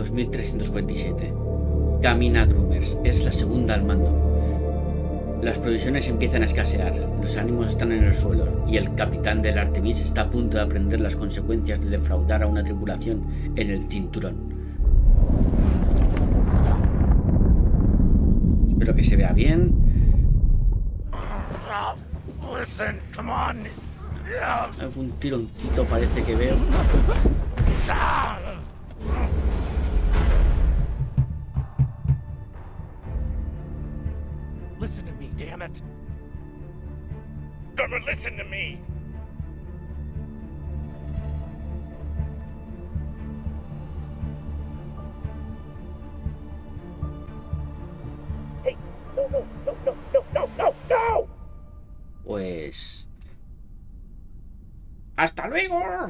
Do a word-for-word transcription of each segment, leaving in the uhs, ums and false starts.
dos mil trescientos cuarenta y siete. Camina Drummers. Es la segunda al mando. Las provisiones empiezan a escasear, los ánimos están en el suelo y el capitán del Artemis está a punto de aprender las consecuencias de defraudar a una tripulación en el cinturón. Espero que se vea bien. Algún tironcito parece que veo. Listen to me, damn it. Drummer, listen to me. Hey, no, no, no, no, no, no, no, no. Pues... ¡Hasta luego!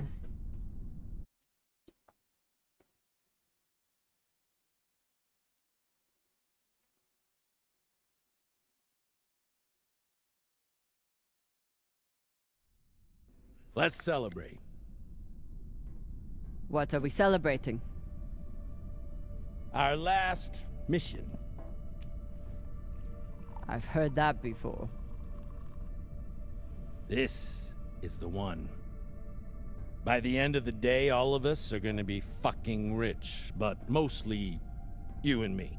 Let's celebrate. What are we celebrating? Our last mission. I've heard that before. This is the one. By the end of the day, all of us are gonna be fucking rich, but mostly you and me.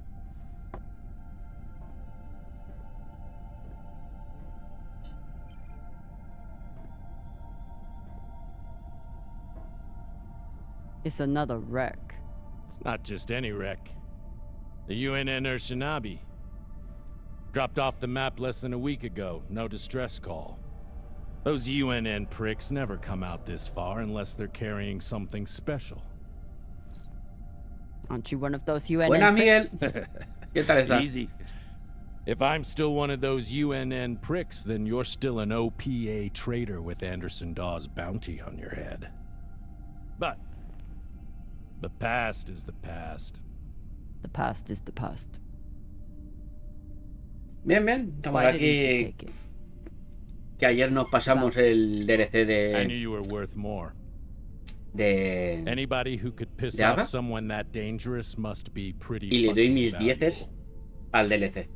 It's another wreck. It's not just any wreck. The U N N Urshinabi. Dropped off the map less than a week ago. No distress call. Those U N N pricks never come out this far unless they're carrying something special. Aren't you one of those U N N Buena, Miguel. pricks? ¿Qué tal estás? Easy. If I'm still one of those U N N pricks, then you're still an O P A traitor with Anderson Dawes' bounty on your head. But the past is the past. The past is the past. Bien, bien. Estamos Why didn't you aquí. take it? Que ayer nos pasamos el D L C I knew de... you were worth more. de... Anybody who could piss ¿De Ada? off someone that dangerous must be pretty Y le doy fucking mis valuable. dieces al D L C.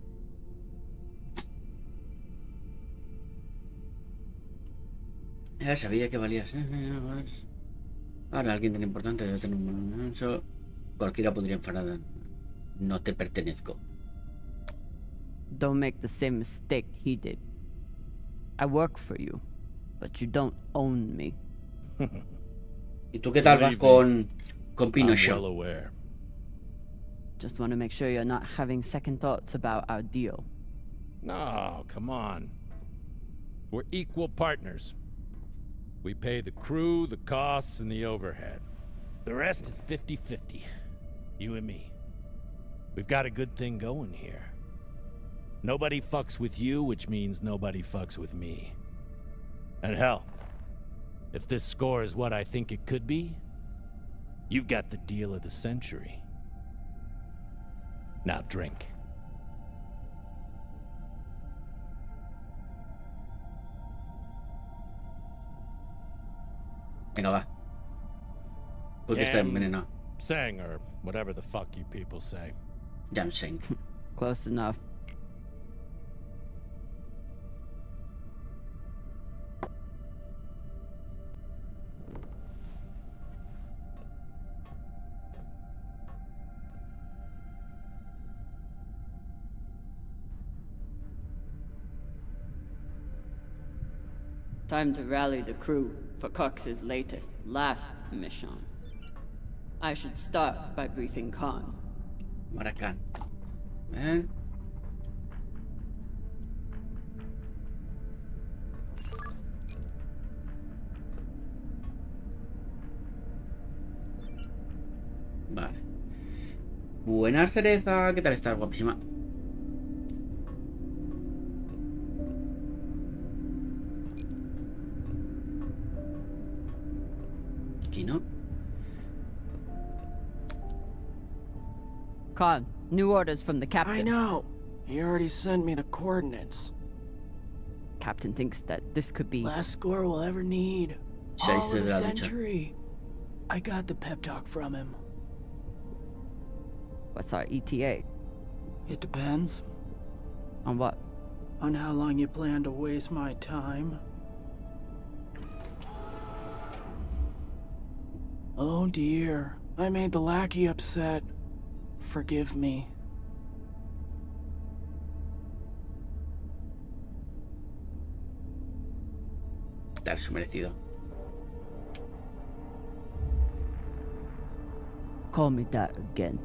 Ya sabía que valías. Ahora alguien tan importante debe tener un... Eso cualquiera podría enfadar. No te pertenezco. Don't make the same mistake he did. I work for you, but you don't own me. ¿Y tú qué tal vas con, con I'm Pinochet? well aware. Just want to make sure you're not having second thoughts about our deal. No, come on. We're equal partners. We pay the crew, the costs, and the overhead. The rest is fifty fifty. You and me. We've got a good thing going here. Nobody fucks with you, which means nobody fucks with me. And hell, if this score is what I think it could be, you've got the deal of the century. Now drink. Venga, va. Porque está envenenado. Sang, or whatever the fuck you people say. Jansen. Close enough. Time to rally the crew for Cox's latest, last mission. I should start by briefing Khan. Maracán. Ven. Vale. Buenas, Cereza. ¿Qué tal estás, guapísima? Aquí no. Khan, new orders from the captain. I know. He already sent me the coordinates. Captain thinks that this could be... Last score we'll ever need. All Seis of de the la lucha. century. I got the pep talk from him. What's our E T A? It depends On what? on how long you plan to waste my time. Oh dear, I made the lackey upset. Forgive me. Dar su merecido. Call me that again.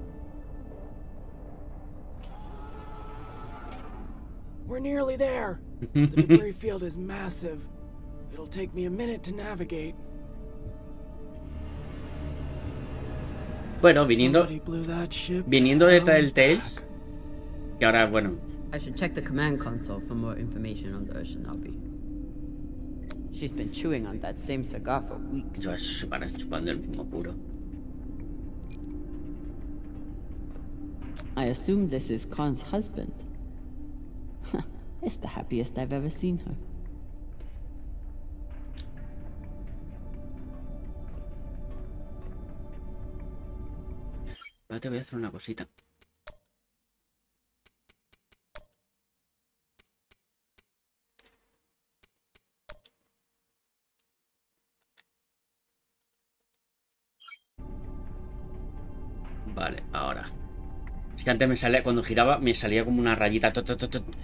We're nearly there. The debris field is massive. It'll take me a minute to navigate. Bueno, viniendo, Somebody blew that ship viniendo de out Telltales, back. que ahora, bueno, I should check the command console for more information on the Urshanabi. She's been chewing on that same cigar for weeks. yo se van chupando el mismo puro. I assume this is Khan's husband. It's the happiest I've ever seen her. Ahora te voy a hacer una cosita. Vale, ahora. Es que antes me salía, cuando giraba, me salía como una rayita. Tot, tot, tot, tot.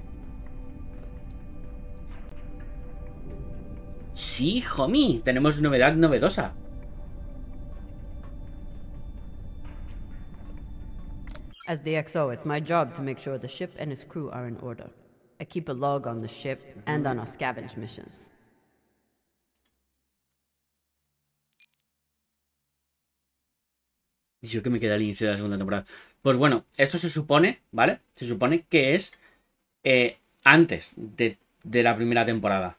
Sí, homie, tenemos novedad novedosa. As the X O, it's my job to make sure the ship and its crew are in order. I keep a log on the ship and on our scavenge missions. Yo que me queda al inicio de la segunda temporada. Pues bueno, esto se supone, ¿vale? Se supone que es eh, antes de, de la primera temporada.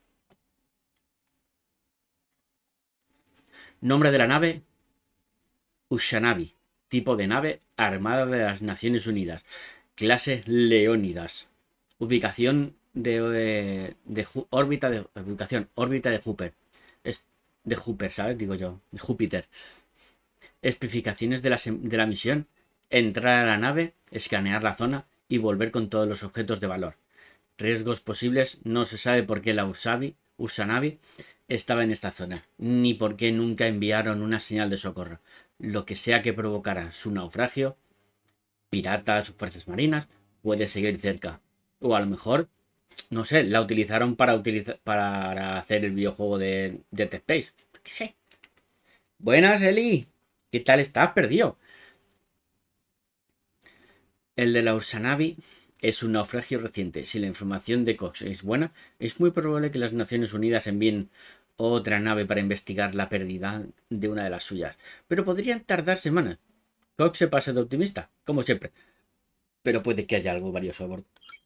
Nombre de la nave: Ushanabi. Tipo de nave: Armada de las Naciones Unidas. Clase: Leónidas. Ubicación de, de, de órbita de ubicación órbita de Júpiter. Es de Júpiter, ¿sabes? Digo yo, de Júpiter. Especificaciones de la, de la misión: entrar a la nave, escanear la zona y volver con todos los objetos de valor. Riesgos posibles: no se sabe por qué la Ursabi, Ursanabi estaba en esta zona, ni por qué nunca enviaron una señal de socorro. Lo que sea que provocara su naufragio, piratas o fuerzas marinas, puede seguir cerca. O a lo mejor, no sé, la utilizaron para, utilizar, para hacer el videojuego de Dead Space. ¿Qué sé? Buenas, Eli. ¿Qué tal estás? Perdido. El de la Ursanabi es un naufragio reciente. Si la información de Cox es buena, es muy probable que las Naciones Unidas envíen otra nave para investigar la pérdida de una de las suyas. Pero podrían tardar semanas. Cox se pasa de optimista, como siempre. Pero puede que haya algo valioso a bordo.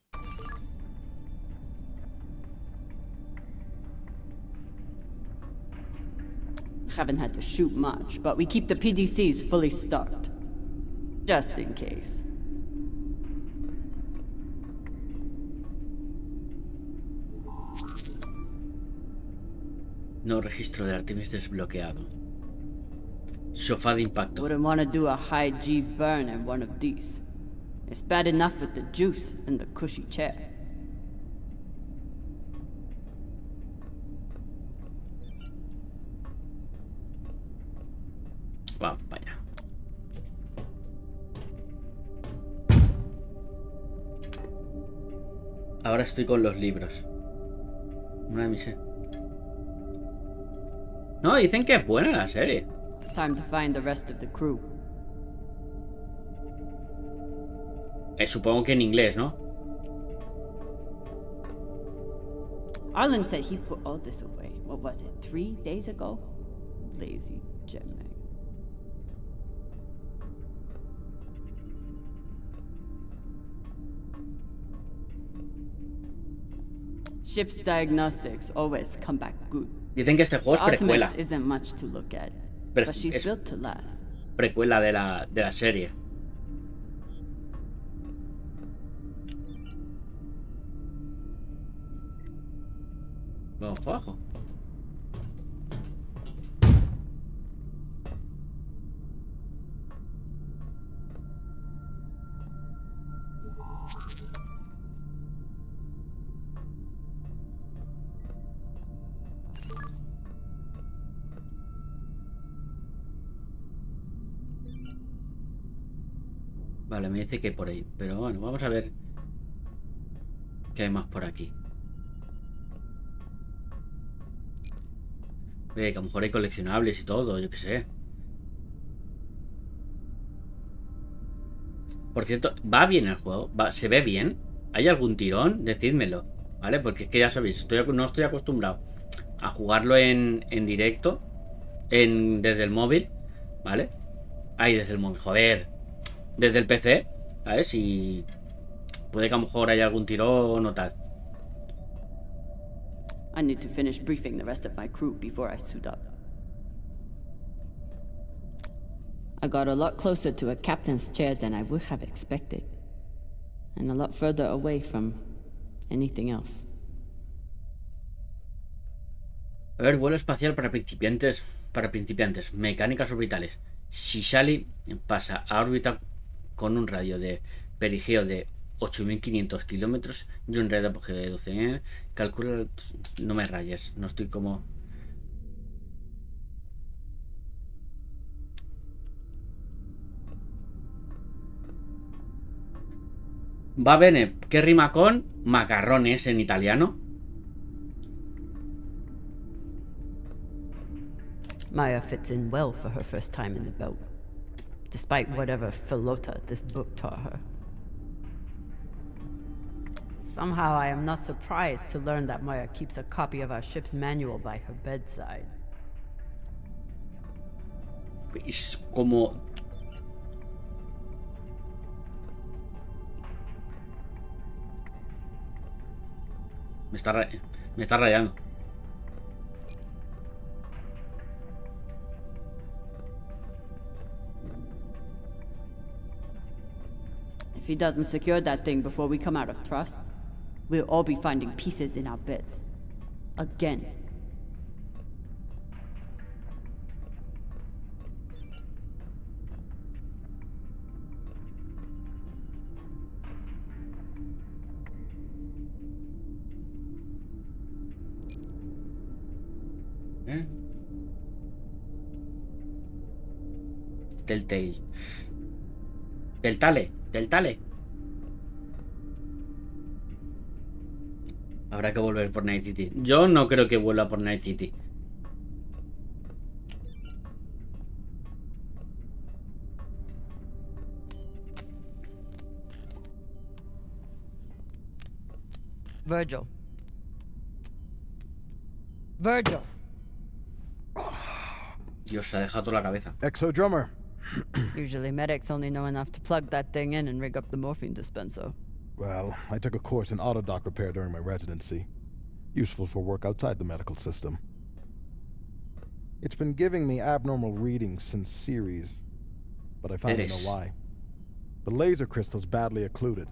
Haven't had to shoot much, but we keep the P D Cs fully stocked. Just in case. No registro de Artemis desbloqueado. Sofá de impacto. Wouldn't want to do a high G burn in one of these. It's bad enough with the juice and the cushy chair. Vamos para allá. Ahora estoy con los libros. Una de mis... No, dicen que es buena la serie. Time to find the rest of the crew. Eh, supongo que en inglés, ¿no? Arlen said he put all this away. What was it, three days ago? Lazy jetman. Ship's diagnostics always come back good. Dicen que este juego es precuela. Artemis isn't much to look at, Pre- but she's es built to last. precuela de la, de la serie. Vamos para abajo. Vale, me dice que por ahí. Pero bueno, vamos a ver qué hay más por aquí. Ve, que a lo mejor hay coleccionables y todo, yo qué sé. Por cierto, ¿va bien el juego? ¿Va, ¿se ve bien? ¿Hay algún tirón? Decídmelo, ¿vale? Porque es que ya sabéis, estoy, no estoy acostumbrado a jugarlo en, en directo, en, desde el móvil, ¿vale? Ahí, desde el móvil, joder. Desde el P C, ¿sabes? Si puede que a lo mejor haya algún tirón o tal. I need to finish briefing the rest of my crew before I suit up. I got a lot closer to a captain's chair than I would have expected. And a lot further away from anything else. A ver, vuelo espacial para principiantes, para principiantes, mecánicas orbitales. Si Shally pasa a órbita con un radio de perigeo de ocho mil quinientos kilómetros y un radio de apogeo de doce mil, calcula... No me rayes, no estoy como... Va bene, ¿qué rima con macarrones en italiano? Maya fits in well for her first time in the belt, despite whatever filota this book taught her. Somehow I am not surprised to learn that Maya keeps a copy of our ship's manual by her bedside. Es como... Me está, ra... me está rayando. If he doesn't secure that thing before we come out of Trust, we'll all be finding pieces in our beds. Again. ¿Eh? Telltale. Telltale. Telltale. Habrá que volver por Night City. Yo no creo que vuelva por Night City. Virgil. Virgil. Dios, se ha dejado toda la cabeza. Exo drummer. Usually medics only know enough to plug that thing in and rig up the morphine dispenser. Well, I took a course in autodoc repair during my residency. Useful for work outside the medical system. It's been giving me abnormal readings since series, but I finally know why. The laser crystal's badly occluded.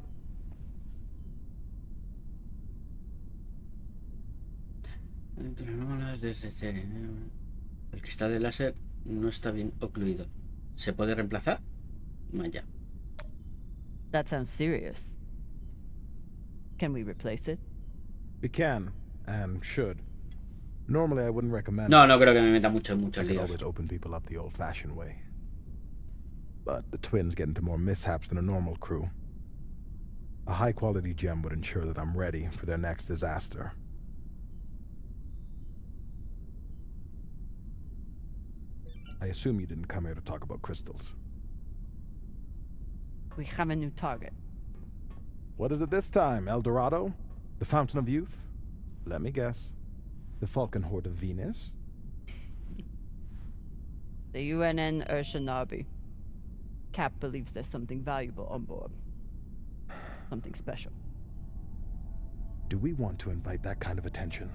El cristal de láser no está bien ocluido. ¿Se puede reemplazar? Vaya. That sounds serious. Can we replace it? We can, and should. Normally I wouldn't recommend No, no creo que me meta mucho en muchos I could líos. always open people up the old-fashioned way. But the twins get into more mishaps than a normal crew. A high-quality gem would ensure that I'm ready for their next disaster. I assume you didn't come here to talk about crystals. We have a new target. What is it this time, El Dorado? The Fountain of Youth? Let me guess. The Falcon Horde of Venus? The U N N Urshanabi. Cap believes there's something valuable on board. Something special. Do we want to invite that kind of attention?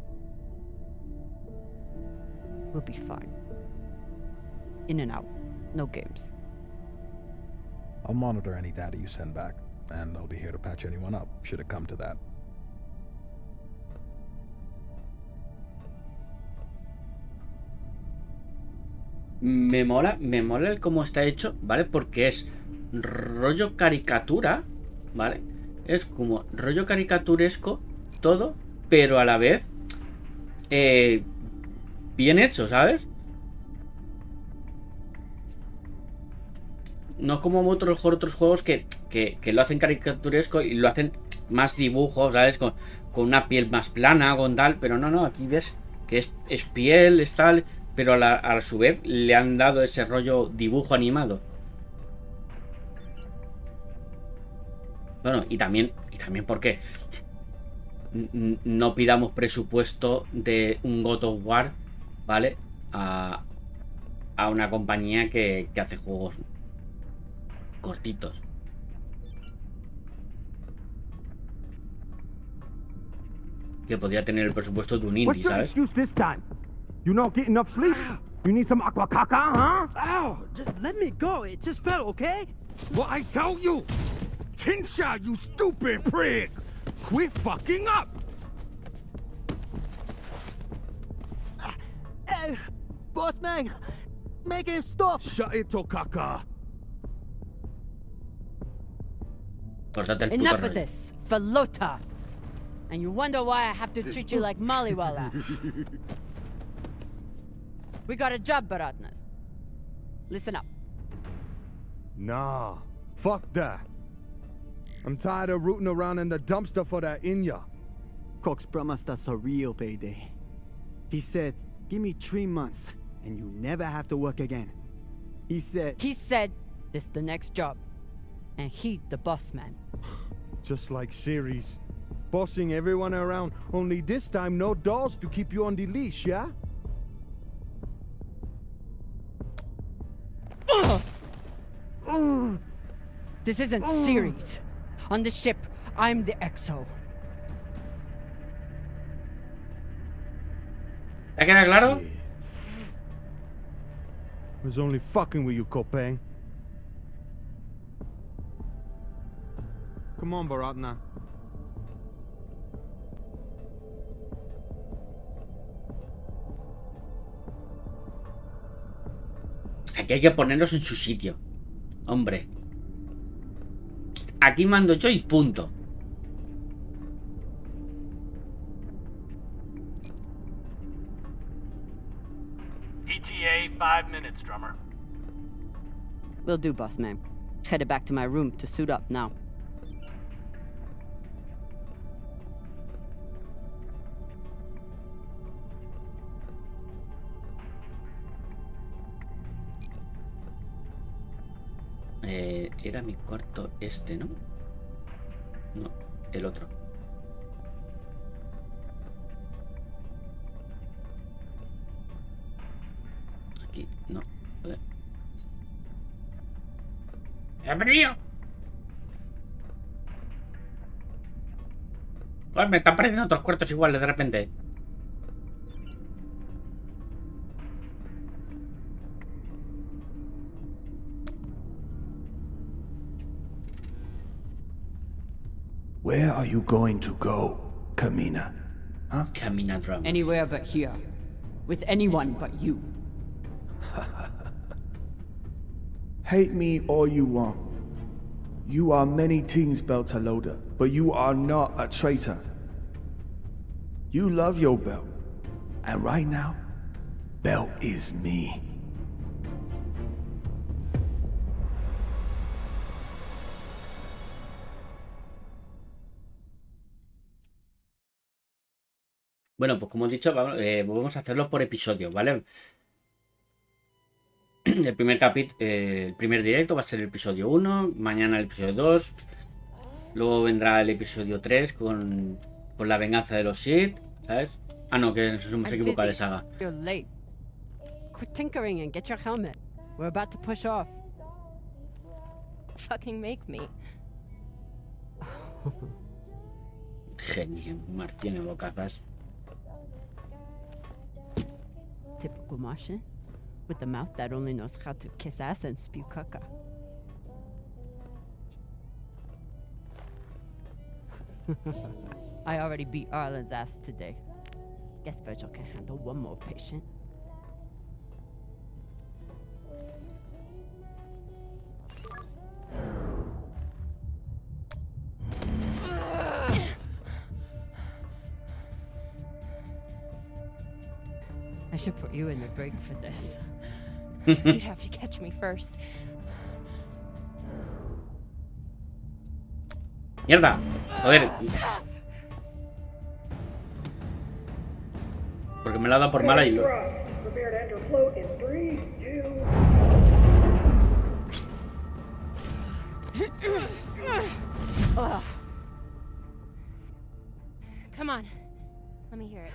We'll be fine. In and out. No games. I'll monitor any data you send back, and I'll be here to patch anyone up, should it come to that. Me mola, me mola el cómo está hecho, ¿vale? Porque es rollo caricatura, ¿vale? Es como rollo caricaturesco todo, pero a la vez eh, bien hecho, ¿sabes? no como otros, otros juegos que, que, que lo hacen caricaturesco y lo hacen más dibujos, ¿sabes? Con, con una piel más plana, con tal, pero no, no, aquí ves que es, es piel, es tal, pero a, la, a su vez le han dado ese rollo dibujo animado. Bueno, y también, y también porque no pidamos presupuesto de un God of War, ¿vale? A, a una compañía que, que hace juegos cortitos. Que podría tener el presupuesto de un indie, ¿sabes? You not getting enough sleep? You need some aqua caca, huh? Ow! Just let me go. It just fell, okay? What I tell you? Tinsha, you stupid prig! Quit fucking up! Hey, boss man, make him stop. Shut it, Tokaka. Córtate el puto Enough rollo. of this, for Lota. And you wonder why I have to treat you like Maliwala. We got a job, Baratnas. Listen up. Nah, fuck that. I'm tired of rooting around in the dumpster for that Inya. Cox promised us a real payday. He said, give me three months, and you never have to work again. He said... He said, this the next job. And he the boss man. Just like Ceres. Bossing everyone around, only this time no dolls to keep you on the leash, yeah? This isn't Ceres. On the ship, I'm the Exo. ¿Te queda claro? I was only fucking with you, Kopang. Come on, Baratna. Aquí hay que ponerlos en su sitio. Hombre. Aquí mando yo y punto. E T A, five minutes, drummer. Will do, boss man. Headed back to my room to suit up now. Eh, era mi cuarto este, ¿no? No, el otro. Aquí, no. Eh. ¡He venido! Pues me están pareciendo otros cuartos iguales de repente. Where are you going to go, Kamina? Huh? Kamina Drums. Anywhere but here. With anyone but you. Hate me all you want. You are many things, Beltaloda, but you are not a traitor. You love your belt. And right now, Belt is me. Bueno, pues como he dicho, vamos, eh, vamos a hacerlo por episodio, ¿vale? El primer capítulo, eh, el primer directo va a ser el episodio uno, mañana el episodio dos, luego vendrá el episodio tres con, con la venganza de los Sith, ¿sabes? Ah, no, que nos hemos equivocado de saga. You're late. Quit tinkering and get your helmet. We're about to push off. Fucking make me. Genio, marciano bocazas. Typical Martian. With the mouth that only knows how to kiss ass and spew caca. I already beat Arlen's ass today. Guess Virgil can handle one more patient. I should put you in the break for this. You'd have to catch me first. ¡Mierda! Joder. Porque me la ha dado por mala y lo... Come on. Let me hear it.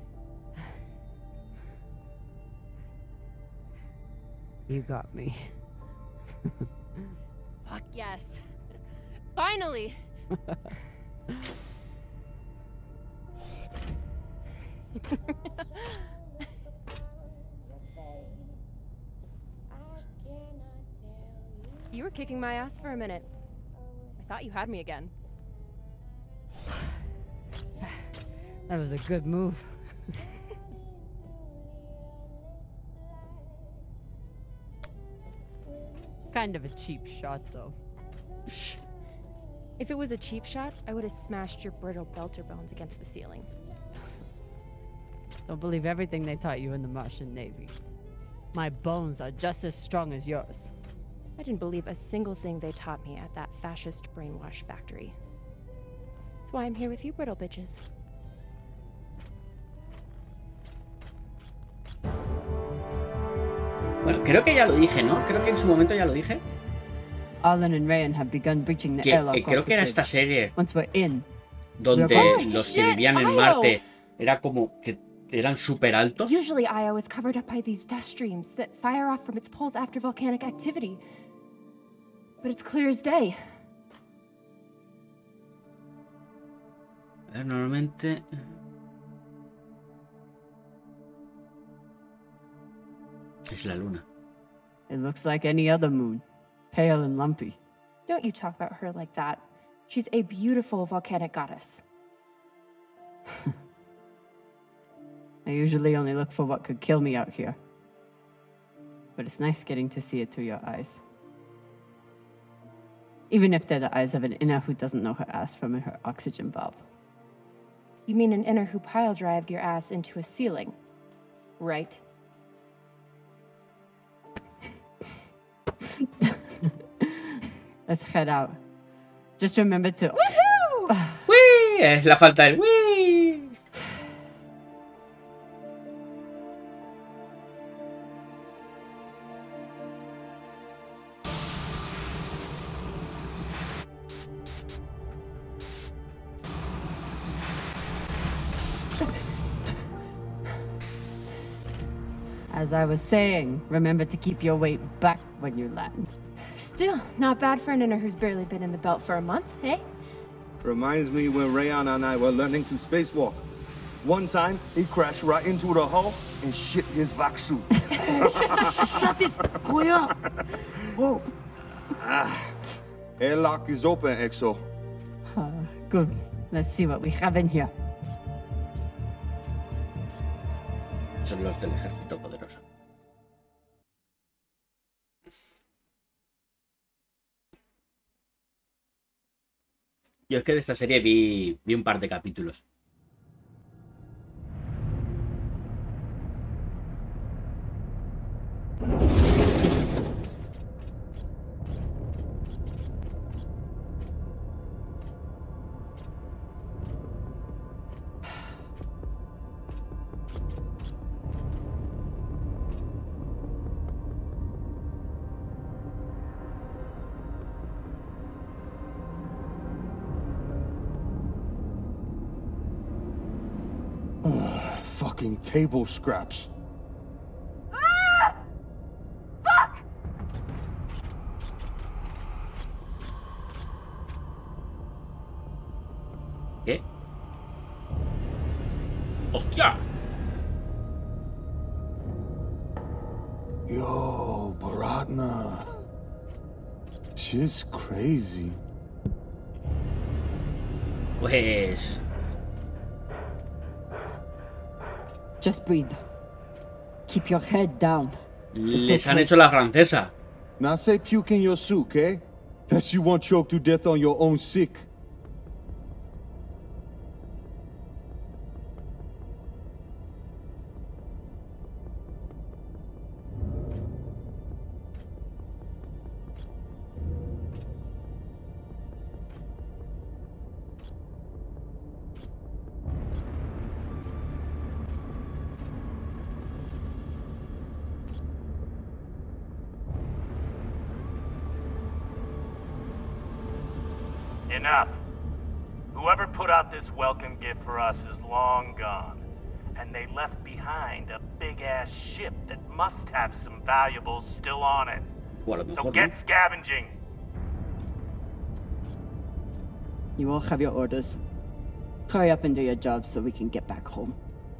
You got me. Fuck yes. Finally! You were kicking my ass for a minute. I thought you had me again. That was a good move. Kind of a cheap shot, though. If it was a cheap shot, I would have smashed your brittle belter bones against the ceiling. Don't believe everything they taught you in the Martian Navy. My bones are just as strong as yours. I didn't believe a single thing they taught me at that fascist brainwash factory. That's why I'm here with you, brittle bitches. Bueno, creo que ya lo dije, ¿no? Creo que en su momento ya lo dije. Arlen and Rayan have begun breaching the Que, airlock. que creo que era esta serie Once we're in, donde Oh, los que shit, vivían en Io. Marte era como que eran súper altos. Usually Io is covered up by these dust streams that fire off from its poles after volcanic activity. But it's clear as day. A ver, normalmente... Es la luna. it looks like any other moon. Pale and lumpy. Don't you talk about her like that. She's a beautiful volcanic goddess. I usually only look for what could kill me out here. But it's nice getting to see it through your eyes. Even if they're the eyes of an inner who doesn't know her ass from her oxygen valve. You mean an inner who pile-drived your ass into a ceiling, right? Let's head out. Just remember to... Woohoo! ¡Wii! Es la falta del ¡wii! As I was saying, remember to keep your weight back when you land. Still, not bad for an inner who's barely been in the belt for a month, eh? Reminds me when Rayan and I were learning to spacewalk. One time, he crashed right into the hull and shit his vac suit. Shut it! Koya! Oh. Ah, airlock is open, Exo. Uh, good. Let's see what we have in here. Son los del ejército poderoso. Yo es que de esta serie vi, vi un par de capítulos. Fucking table scraps. Ah! Fuck! ¿Qué? ¡Hostia! Yo, Baratna. Shit's crazy. Pues... Just breathe. Keep your head down. Les han hecho la francesa. Now say puke in your soup, eh? That you won't choke to death on your own sick. Enough. Whoever put out this welcome gift for us is long gone. And they left behind a big-ass ship that must have some valuables still on it. So get scavenging. You all have your orders. Hurry up and do your job so we can get back home.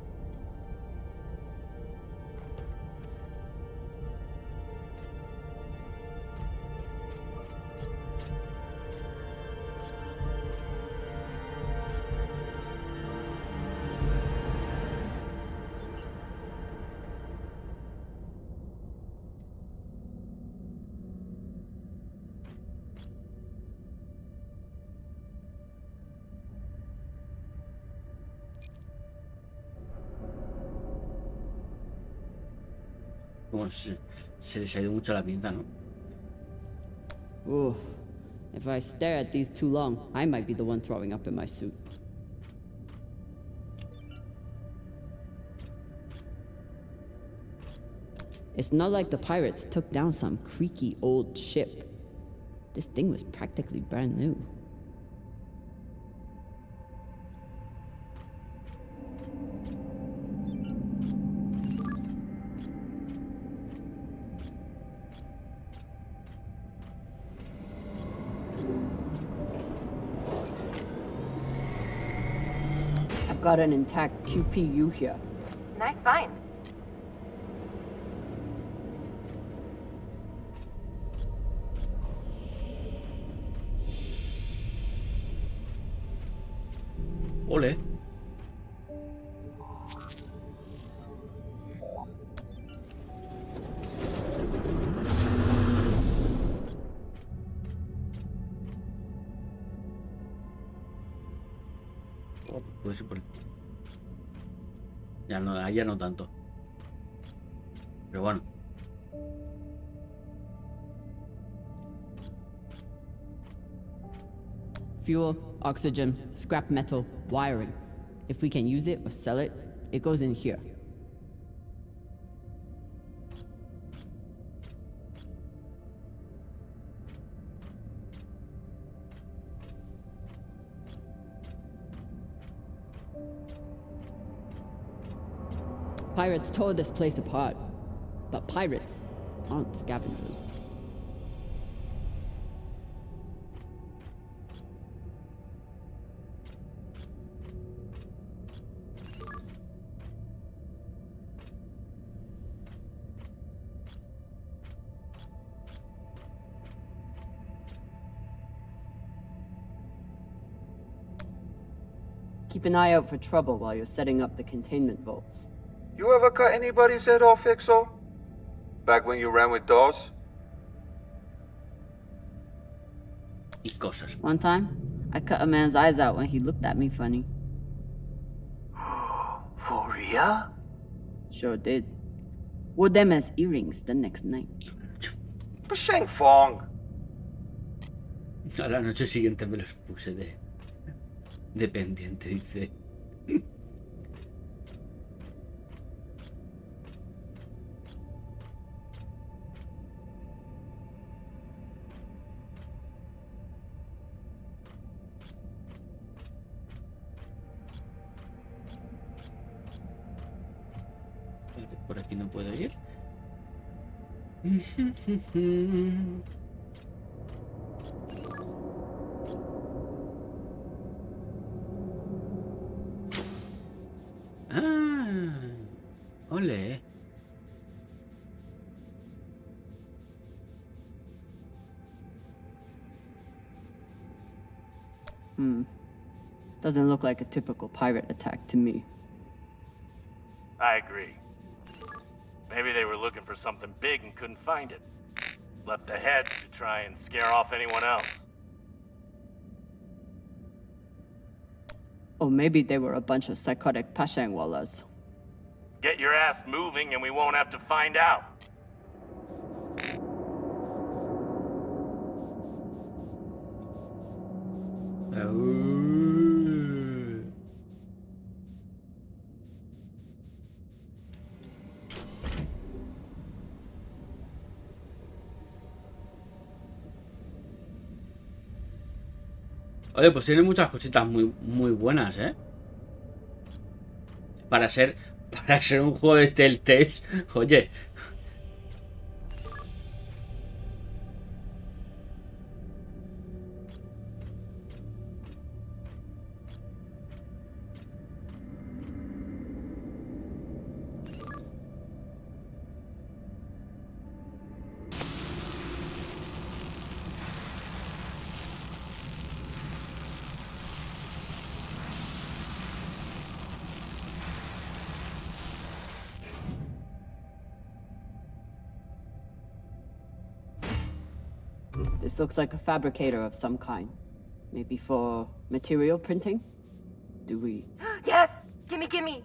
Como se, se les ha ido mucho la pinza, ¿no? Ooh. If I stare at these too long, I might be the one throwing up in my suit. It's not like the pirates took down some creaky old ship. This thing was practically brand new. Got an intact Q P U here. Nice find. Ole. Pues por... Ya no, allá no tanto. Pero bueno. Fuel, oxygen, scrap metal, wiring. If we can use it or sell it, it goes in here. Pirates tore this place apart, but pirates aren't scavengers. Keep an eye out for trouble while you're setting up the containment vaults. You ever cut anybody's head off, Ixo? Back when you ran with Dawes? Y cosas. One time, I cut a man's eyes out when he looked at me funny. For real? Sure did. Wore them as earrings the next night. Sheng Fong. A la noche siguiente me los puse de... de pendiente, dice. Por aquí no puedo ir. Ah, ole. Hmm. Doesn't look like a typical pirate attack to me. I agree. Maybe they were looking for something big and couldn't find it. Left the heads to try and scare off anyone else. Or maybe they were a bunch of psychotic Pashangwalas. Get your ass moving and we won't have to find out. Oh. Oye, pues tiene muchas cositas muy, muy buenas, ¿eh? Para ser, para ser un juego de Telltale, oye. This looks like a fabricator of some kind. Maybe for material printing? Do we... Yes! Gimme, gimme!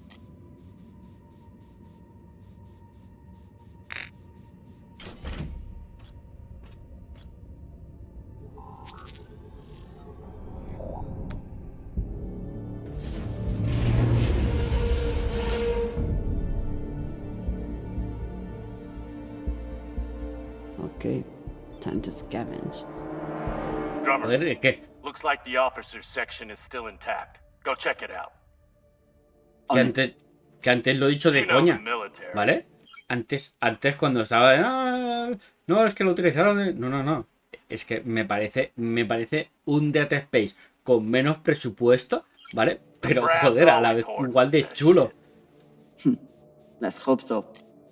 Okay, time to scavenge. Drummer, Joder, ¿qué? looks like the officers section is still intact. Go check it out. Que antes, que antes lo he dicho de You know coña, the military. ¿vale? Antes, antes cuando estaba de, "Ah, no, es que lo utilizaron de... No, no, no. Es que me parece, me parece un Dead Space con menos presupuesto, ¿vale? Pero joder, a la vez igual de chulo. Let's hope so.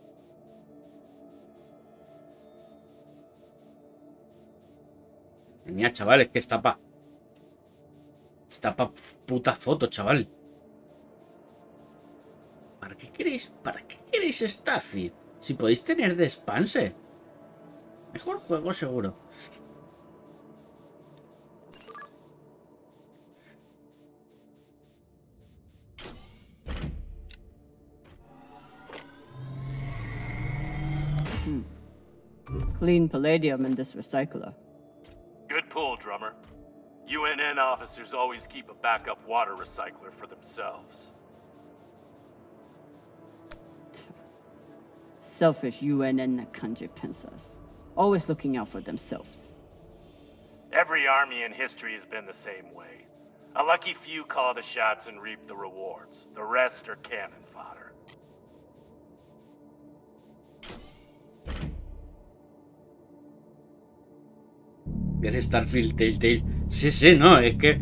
Mira, chaval, es que está pa... Está pa puta foto, chaval. ¿Para qué queréis? ¿Para qué queréis Starfield? Si podéis tener de Expanse. Mejor juego seguro. Hmm. Clean palladium in this recycler. Good pull, Drummer. U N N officers always keep a backup water recycler for themselves. Selfish U N N Nakanji princess. Always looking out for themselves. Every army in history has been the same way. A lucky few call the shots and reap the rewards. The rest are cannon fodder. El Starfield Telltale. Sí, sí, no, es que...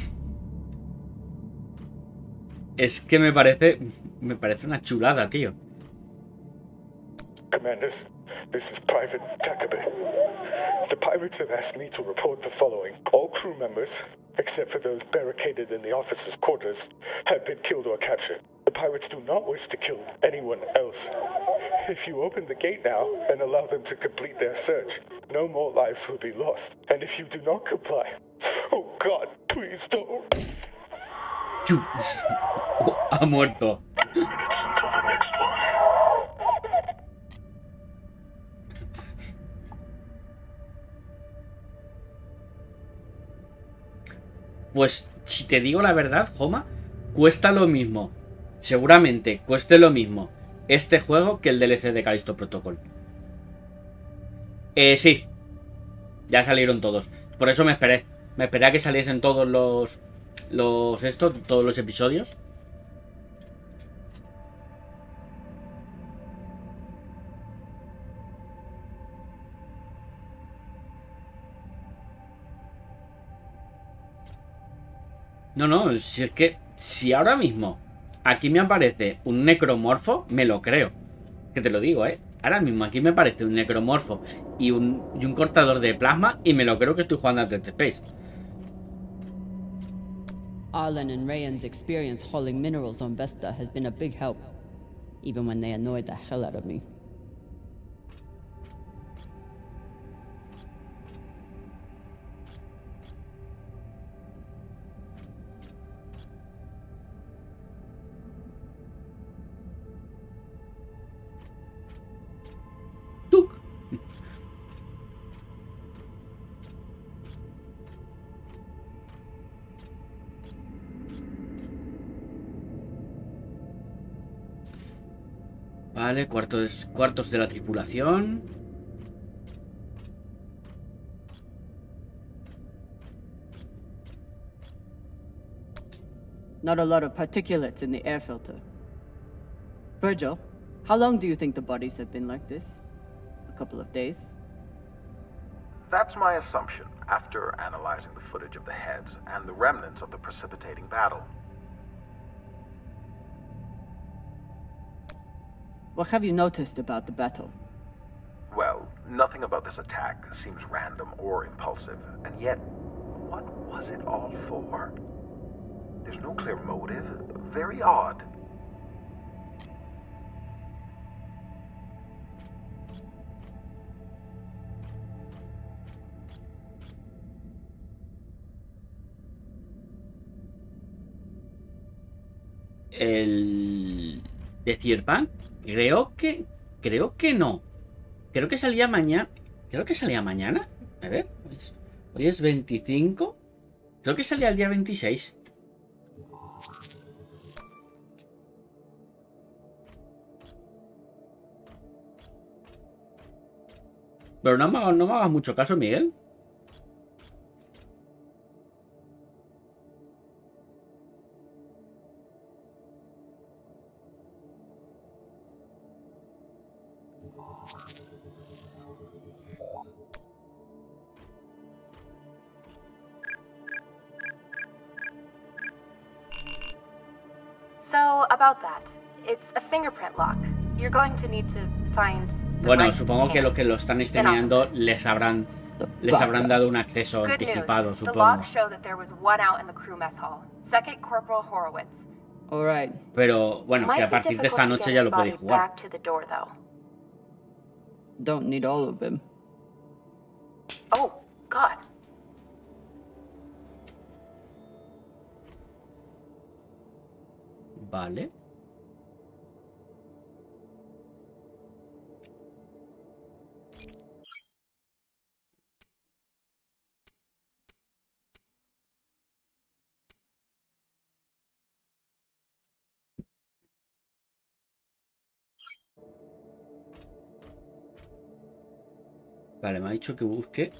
Es que me parece... Me parece una chulada, tío. Commanders, this is Private Takabe. The pirates have asked me to report the following. All crew members, except for those barricaded in the officers' quarters, have been killed or captured. The pirates do not wish to kill anyone else. If you open the gate now and allow them to complete their search, no more lives will be lost. And if you do not comply, oh God, please don't. Ha muerto. Pues, si te digo la verdad, Joma, cuesta lo mismo. Seguramente cueste lo mismo este juego que el D L C de Callisto Protocol. Eh, sí. Ya salieron todos. Por eso me esperé. Me esperé a que saliesen todos los... Los... Estos, todos los episodios. No, no, si es que... Si ahora mismo aquí me aparece un necromorfo, me lo creo. Que te lo digo, ¿eh? Ahora mismo aquí me aparece un necromorfo y un, y un cortador de plasma y me lo creo que estoy jugando a Dead Space. Arlen and Rayan's experience hauling minerals on Vesta has been a big help, even when they annoyed the hell out of me. Vale, cuartos, cuartos de la tripulación. Not a lot of particulates in the air filter. Virgil, how long do you think the bodies have been like this? A couple of days? That's my assumption, after analyzing the footage of the heads and the remnants of the precipitating battle. What have you noticed about the battle? Well, nothing about this attack seems random or impulsive, and yet, what was it all for? There's no clear motive. Very odd. El de Cyberpunk, creo que creo que no. Creo que salía mañana. Creo que salía mañana. A ver, hoy es, hoy es veinticinco. Creo que salía el día veintiséis. Pero no me hagas, no me hagas mucho caso, Miguel. So, about that. It's a fingerprint lock. You're going to need to find the Bueno, right supongo que los que lo están streameando les habrán les habrán dado un acceso Good anticipado, news. The supongo. logs show that there was one out in the crew mess hall. Second Corporal Horowitz. All right. Pero bueno, que a partir de esta noche ya lo podéis jugar. Back to the door, though. Don't need all of them. Oh, God. Vale. Vale, me ha dicho que busque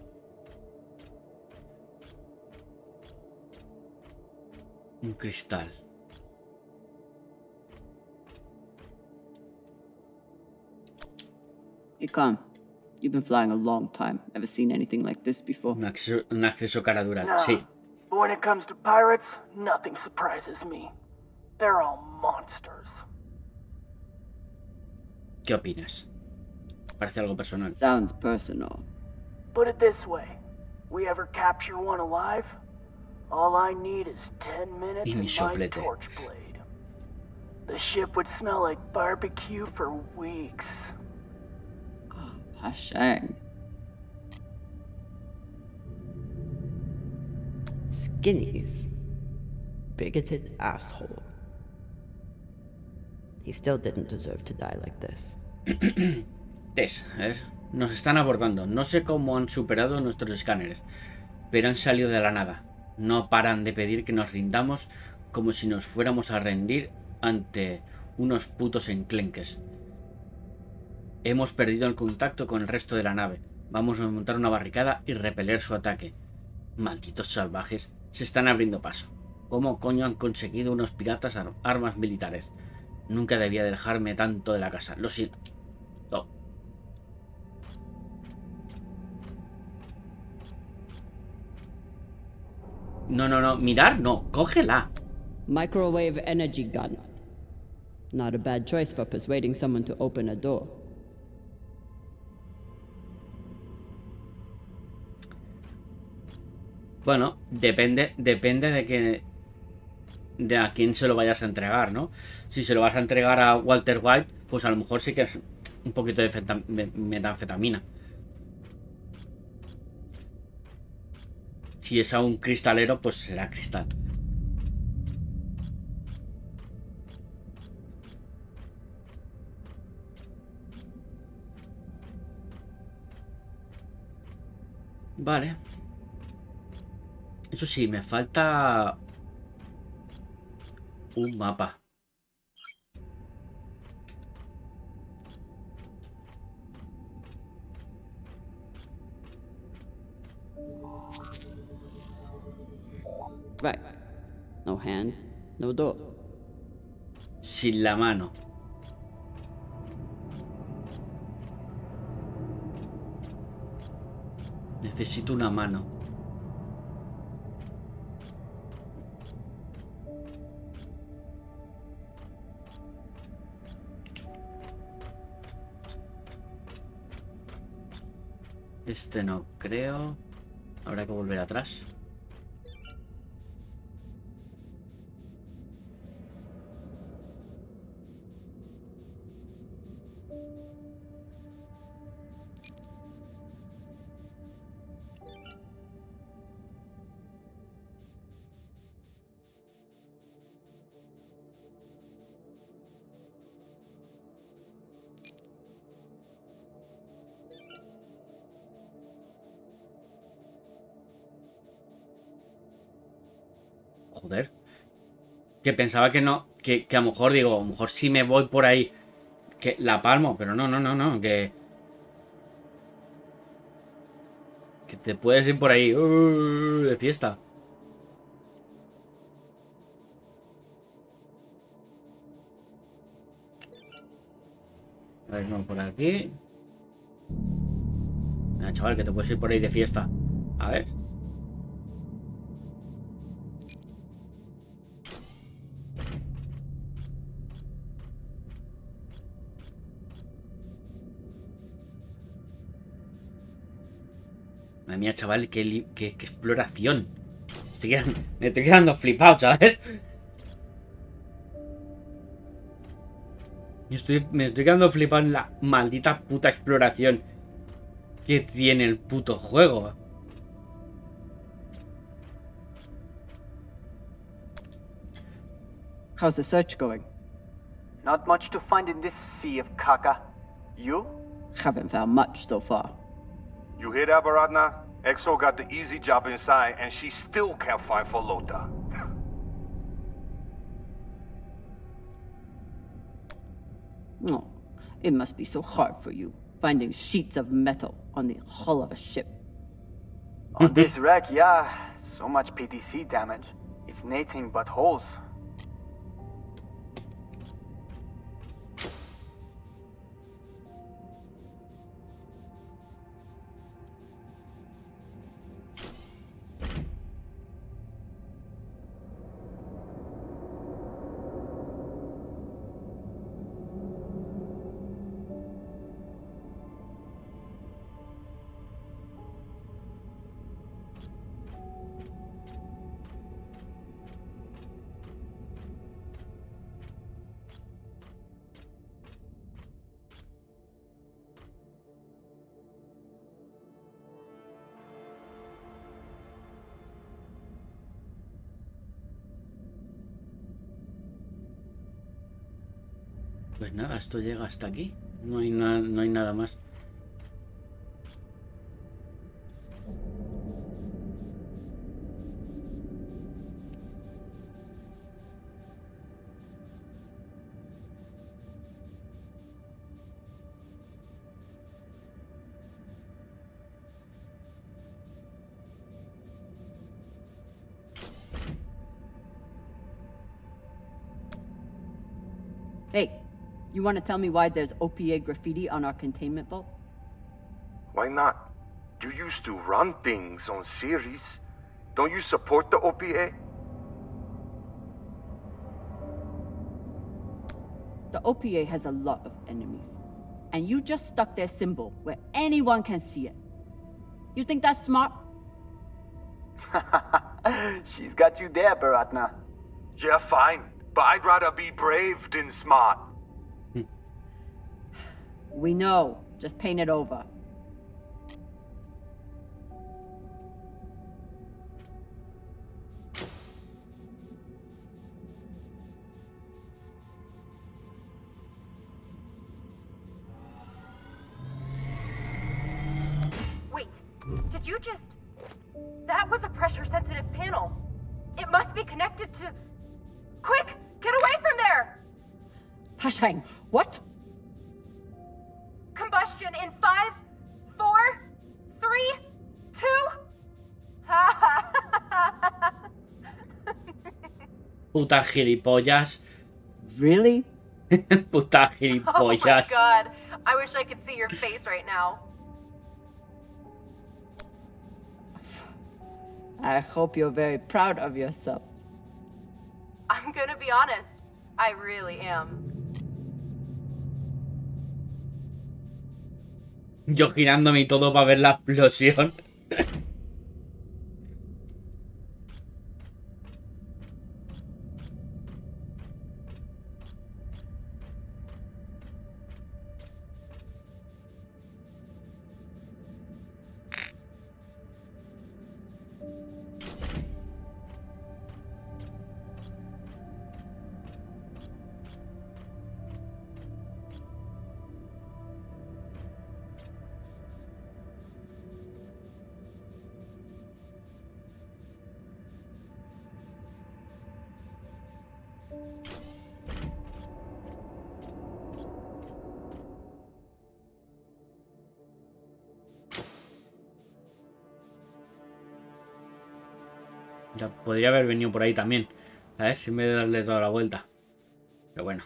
un cristal. Ikon, you've been flying a long time. Ever seen anything like this before? Un acceso, un acceso cara dura. No. Sí. But when it comes to pirates, nothing surprises me. They're all monsters. ¿Qué opinas? Parece algo personal. Sounds personal. Put it this way. We ever capture one alive? All I need is ten minutes Y mi and my soplete. torchblade. The ship would smell like barbecue for weeks. Hashang. Skinnies. Bigoted asshole. He still didn't deserve to die like this. Tess, a ver, nos están abordando. No sé cómo han superado nuestros escáneres, pero han salido de la nada. No paran de pedir que nos rindamos como si nos fuéramos a rendir ante unos putos enclenques. Hemos perdido el contacto con el resto de la nave. Vamos a montar una barricada y repeler su ataque. Malditos salvajes, se están abriendo paso. ¿Cómo coño han conseguido unos piratas ar armas militares? Nunca debía dejarme tanto de la casa. Lo siento. No. No, no, no. Mirar, no. Cógela. Microwave energy gun. Not a bad choice for persuading someone to open a door. Bueno, depende, depende de que de a quién se lo vayas a entregar, ¿no? Si se lo vas a entregar a Walter White, pues a lo mejor sí que es un poquito de metanfetamina. Si es a un cristalero, pues será cristal. Vale. Eso sí, me falta un mapa. Right. No hand, No door. Sin la mano. Necesito una mano. Este no creo. Habrá que volver atrás. Joder. Que pensaba que no. Que, que a lo mejor digo, a lo mejor si me voy por ahí. Que la palmo, pero no, no, no, no. Que. Que te puedes ir por ahí. Uh, de fiesta. A ver, no, por aquí. Ah, chaval, que te puedes ir por ahí de fiesta. A ver. Madre mía, chaval, qué, qué, qué exploración. Estoy quedando, me estoy quedando flipado, chaval. Me estoy, me estoy quedando flipado en la maldita puta exploración que tiene el puto juego. How's the search going? Not much to find in this sea of caca. You? Haven't found much so far. You hear that, Baratna? Exo got the easy job inside, and she still can't find Folota. Oh, it must be so hard for you, finding sheets of metal on the hull of a ship. On this wreck, yeah. So much P T C damage. It's nothing but holes. Pues nada, esto llega hasta aquí. No hay, na no hay nada más. Hey, you want to tell me why there's O P A graffiti on our containment vault? Why not? You used to run things on Ceres. Don't you support the O P A? The O P A has a lot of enemies. And you just stuck their symbol where anyone can see it. You think that's smart? She's got you there, Baratna. Yeah, fine. But I'd rather be brave than smart. We know. Just paint it over. Wait, did you just... That was a pressure-sensitive panel. It must be connected to... Quick! Get away from there! Pashang, what? Combustion in five, four, three, two... Puta gilipollas. Really? Puta Oh my gilipollas. god. I wish I could see your face right now. I hope you're very proud of yourself. I'm gonna be honest. I really am. Yo girándome y todo para ver la explosión. Ya podría haber venido por ahí también. A ver si me de darle toda la vuelta. Pero bueno.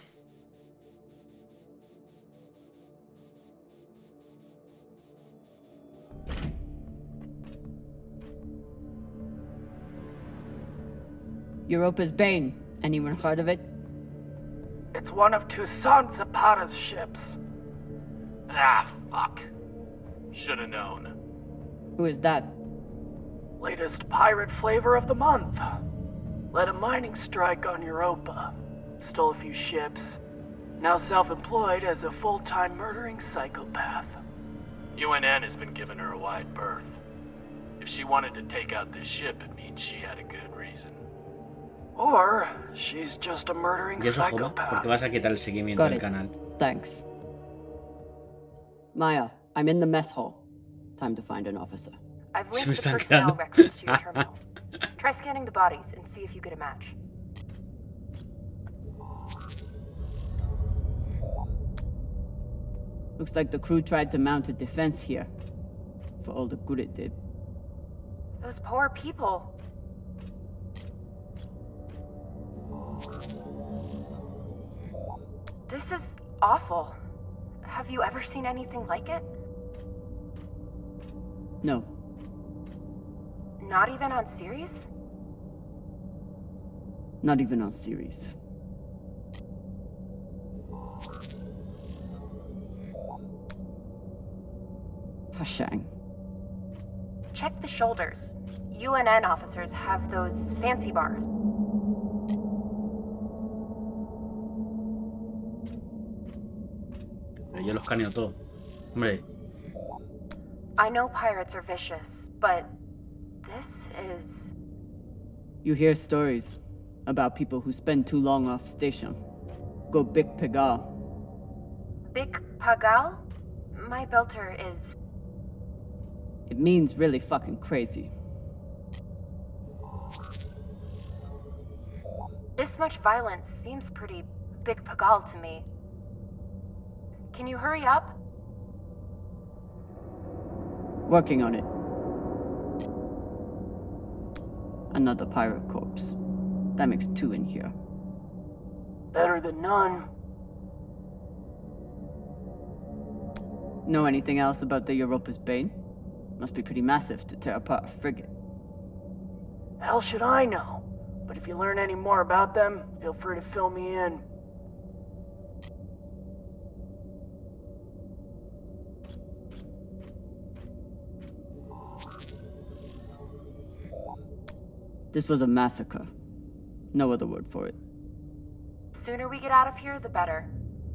Europa's Bane. Anyone heard of it? It's one of Toussaint Zapata's ships. Ah, fuck. Should've known. Who is that? Latest pirate flavor of the month. Led a mining strike on Europa. Stole a few ships. Now self-employed as a full-time murdering psychopath. U N N has been giving her a wide berth. If she wanted to take out this ship, it means she had a good reason. Or she's just a murdering ¿Y eso, Jova? psychopath. ¿Por qué vas a quitar el seguimiento Got del it. canal? Thanks. Maya, I'm in the mess hall. Time to find an officer. I've Se me linked the están personnel quedando. records to your terminal. Try scanning the bodies and see if you get a match. Looks like the crew tried to mount a defense here. For all the good it did. Those poor people. This is awful. Have you ever seen anything like it? No. Not even on series? Not even on series. Pashang. Check the shoulders. U N N officers have those fancy bars. Pero yo los escaneo todo. Hombre. I know pirates are vicious, but this is... You hear stories about people who spend too long off station. Go Big Pegal. Big Pagal? My belter is... It means really fucking crazy. This much violence seems pretty Big Pagal to me. Can you hurry up? Working on it. Another pirate corpse. That makes two in here. Better than none. Know anything else about the Europa's Bane? Must be pretty massive to tear apart a frigate. Hell should I know? But if you learn any more about them, feel free to fill me in. This was a massacre. No other word for it. Sooner we get out of here, the better.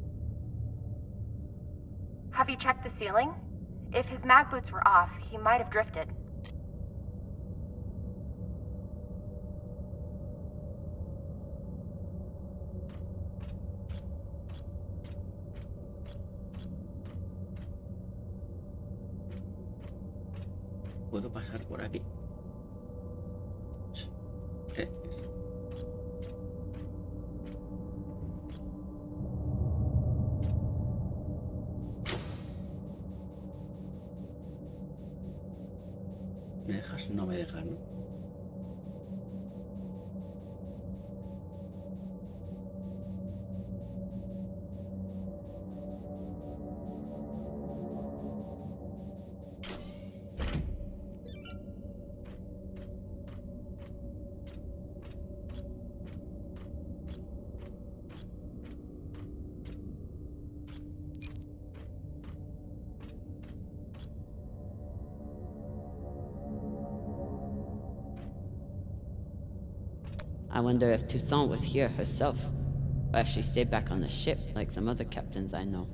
Have you checked the ceiling? If his mag boots were off, he might have drifted. ¿Puedo pasar por aquí? Eh. ¿Me dejas? No me dejas, ¿no? I wonder if Toussaint was here herself, or if she stayed back on the ship like some other captains I know.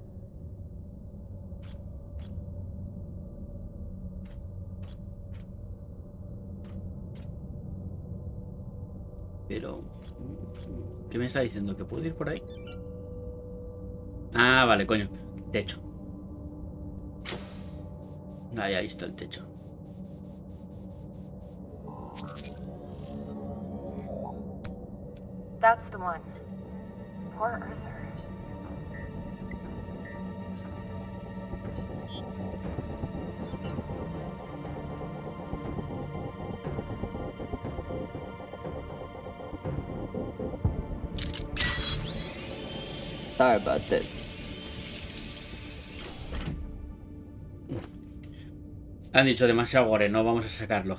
Pero... ¿qué me está diciendo? ¿Que puedo ir por ahí? Ah, vale, coño. Techo. Ahí, ahí está el techo. That's the one. Poor Arthur. Sorry about this. Han dicho demasiado gore, no vamos a sacarlo.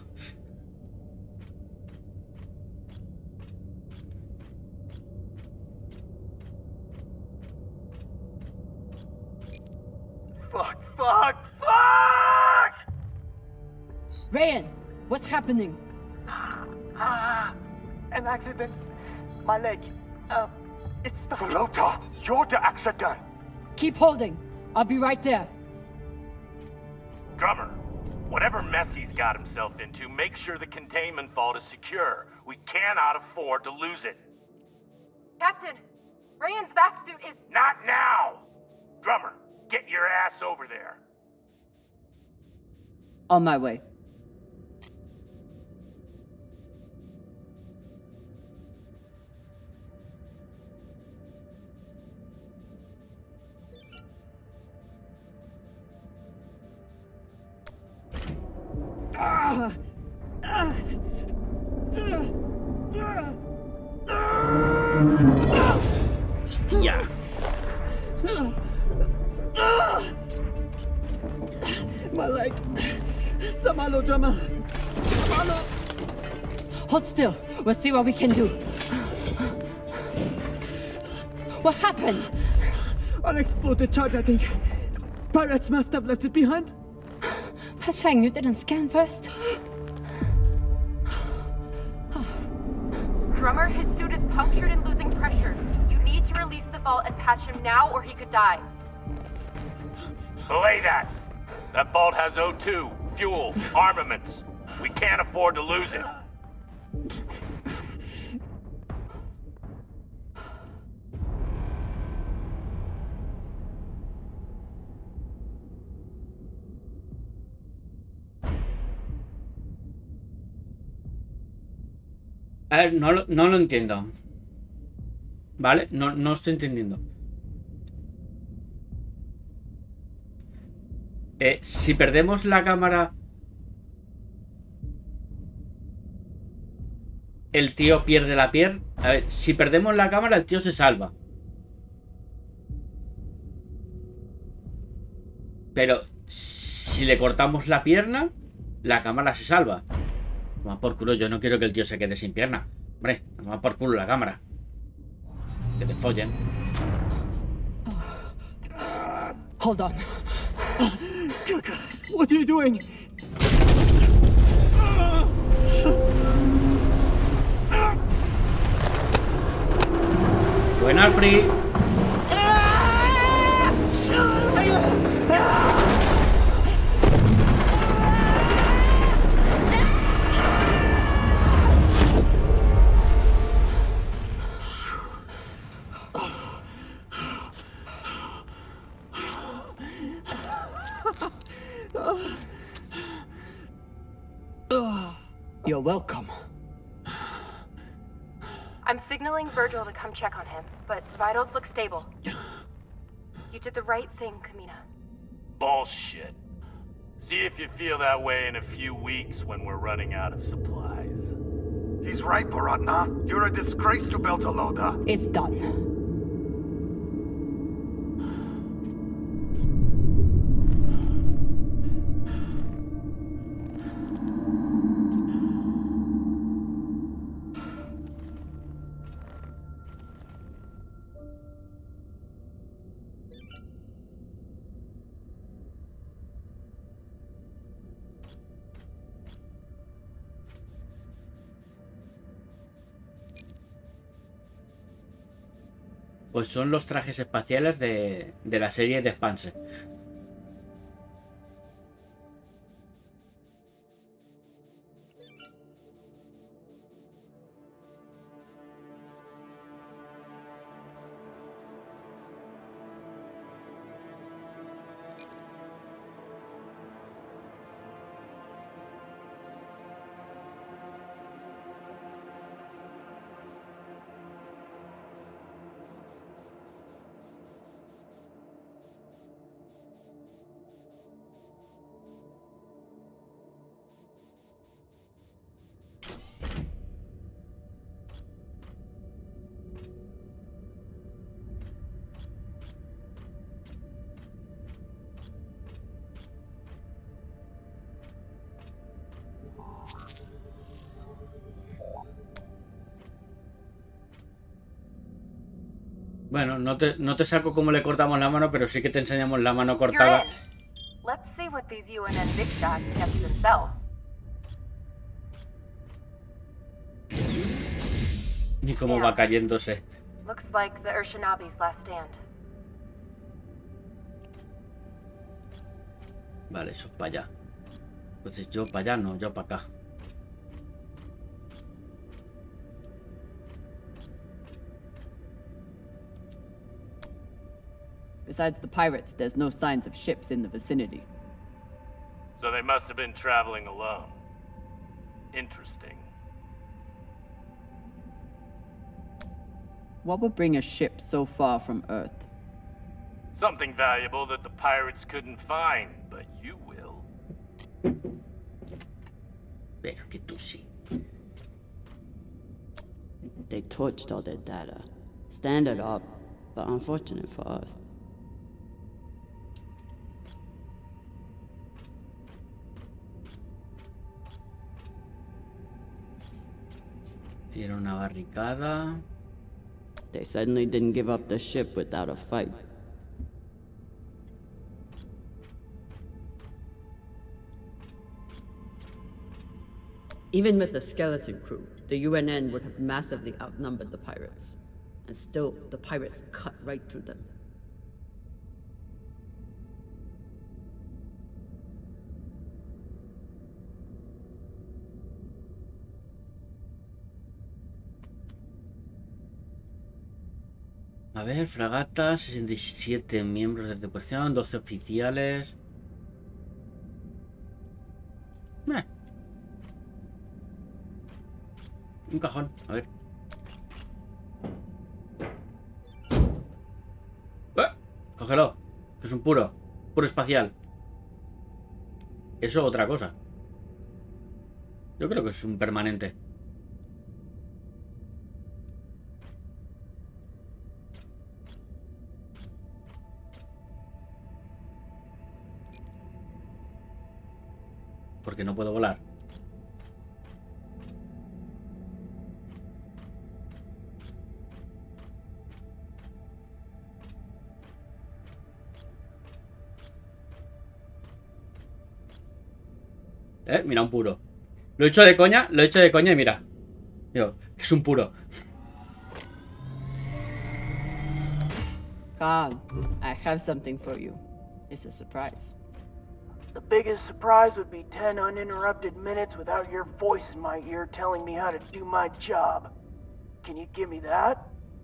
Fuck, fuck, fuck! Ryan, what's happening? Ah, an accident. My leg. Uh, it's the... Pelota, you're the accident. Keep holding. I'll be right there. Drummer, whatever mess he's got himself into, make sure the containment vault is secure. We cannot afford to lose it. Captain, Ryan's back suit is... Not now! Drummer, get your ass over there. On my way. Ah! Ah! Yeah. My leg. Samalo, drummer. Samalo. Hold still. We'll see what we can do. What happened? Unexploded charge, I think. Pirates must have left it behind. Pashang, you didn't scan first? Drummer, his suit is punctured and losing pressure. You need to release the vault and patch him now or he could die. Belay that! That vault has O two, fuel, armaments. We can't afford to lose it. A ver, no, lo- no lo entiendo. ¿Vale? No, no estoy entendiendo. Eh, si perdemos la cámara... El tío pierde la pierna. A ver, si perdemos la cámara, el tío se salva. Pero si le cortamos la pierna, la cámara se salva. Toma por culo, yo no quiero que el tío se quede sin pierna. Hombre, toma por culo la cámara. Que te follen. Hold on. What are you doing? Buen Alfred. You're welcome. I'm signaling Virgil to come check on him, but vitals look stable. You did the right thing, Kamina. Bullshit. See if you feel that way in a few weeks when we're running out of supplies. He's right, Baratna. You're a disgrace to Beltalowda. It's done. Pues son los trajes espaciales de, de la serie de Expanse. Bueno, no te, no te saco cómo le cortamos la mano, pero sí que te enseñamos la mano cortada. Let's see what these U N N big shots kept to themselves. Ni cómo va cayéndose. Looks like the Urshanabi's last stand. Vale, eso es para allá. Entonces yo para allá, no, yo para acá. Besides the pirates, there's no signs of ships in the vicinity. So they must have been traveling alone. Interesting. What would bring a ship so far from Earth? Something valuable that the pirates couldn't find, but you will. Pero que tú sí. They torched all their data. Standard up, but unfortunate for us. Tiene una barricada. They suddenly didn't give up the ship without a fight. Even with the skeleton crew, the U N N would have massively outnumbered the pirates. And still, the pirates cut right through them. A ver, fragata, sesenta y siete miembros de tripulación, doce oficiales. Eh. Un cajón, a ver. ¡Eh! Cógelo, que es un puro, puro espacial. Eso otra cosa. Yo creo que es un permanente. Porque no puedo volar. Eh, mira, un puro. Lo he hecho de coña, lo he hecho de coña y mira. Digo, que es un puro. Khan, I have something for you. It's a surprise. The biggest surprise would be ten uninterrupted minutes without your voice in my ear telling me how to do my job. Can you give me that?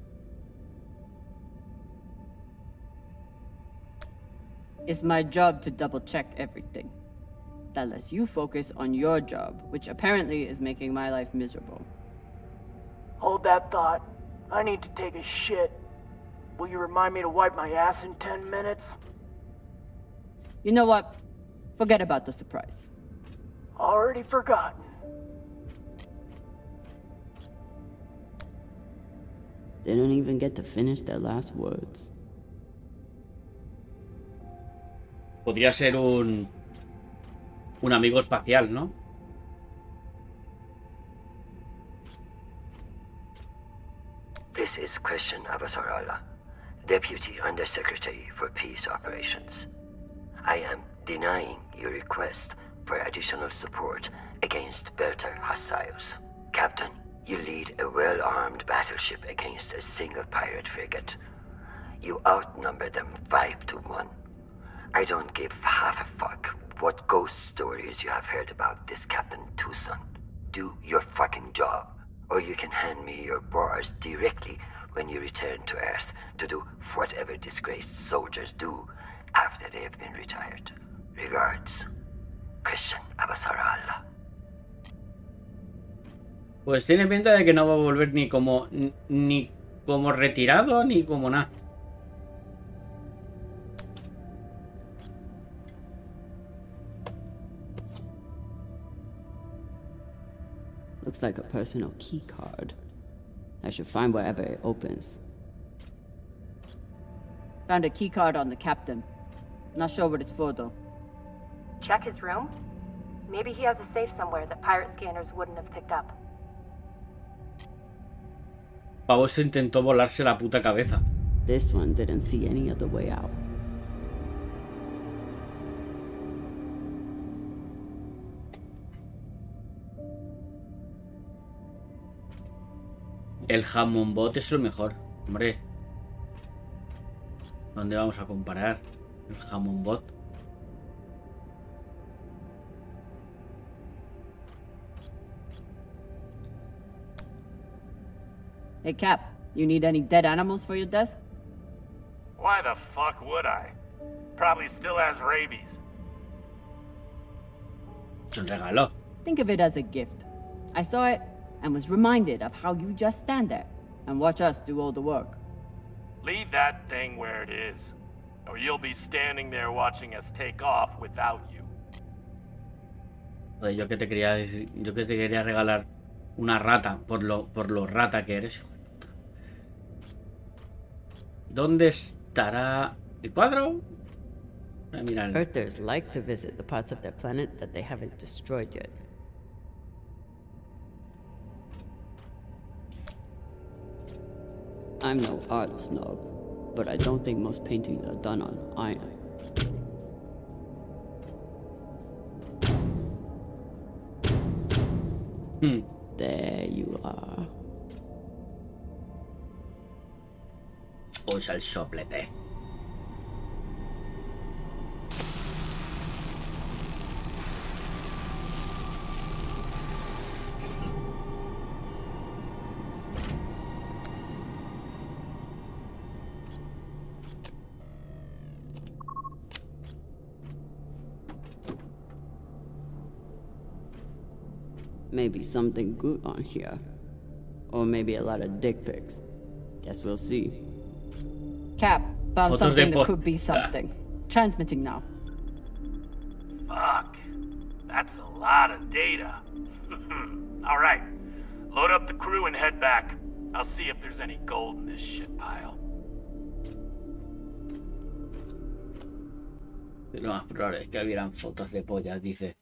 It's my job to double-check everything. That lets you focus on your job, which apparently is making my life miserable. Hold that thought. I need to take a shit. Will you remind me to wipe my ass in ten minutes? You know what? Forget about the surprise. Already forgotten. They don't even get to finish their last words. Podría ser un... un amigo espacial, ¿no? This is Christian Avasarala, Deputy Undersecretary for Peace Operations. I am denying your request for additional support against Belter hostiles. Captain, you lead a well-armed battleship against a single pirate frigate. You outnumber them five to one. I don't give half a fuck what ghost stories you have heard about this Captain Tucson. Do your fucking job, or you can hand me your bars directly when you return to Earth to do whatever disgraced soldiers do after they have been retired. Regards, Christian Avasarala. Pues tiene pinta de que no va a volver ni como ni como retirado ni como nada. Looks like a personal key card. I should find wherever it opens. Found a key card on the captain. Not sure what it's for though. Check his room? Maybe he has a safe somewhere that pirate scanners wouldn't have picked up. Pavo se intentó volarse la puta cabeza. This one didn't see any other way out. El Hammond Bot es lo mejor, hombre. ¿Dónde vamos a comparar? El Hammond Bot. Hey Cap, you need any dead animals for your desk? Why the fuck would I? Probably still has rabies. Es un regalo. Think of it as a gift. I saw it and was reminded of how you just stand there and watch us do all the work. Leave that thing where it is, or you'll be standing there watching us take off without you. Joder, yo que te quería decir, yo que te quería regalar una rata por lo por lo rata que eres, hijo de puta. ¿Dónde estará el cuadro? Mira el... Earthers like to visit the parts of their planet that they haven't destroyed yet. I'm no art snob, but I don't think most paintings are done on iron. Hmm. There you are. Usa el soplete. Maybe something good on here. Or maybe a lot of dick pics. Guess we'll see. Cap, found something that could be something. Transmitting now. Fuck. That's a lot of data. Alright. Load up the crew and head back. I'll see if there's any gold in this shit pile. Lo más probable es que hubieran fotos de pollas, dice.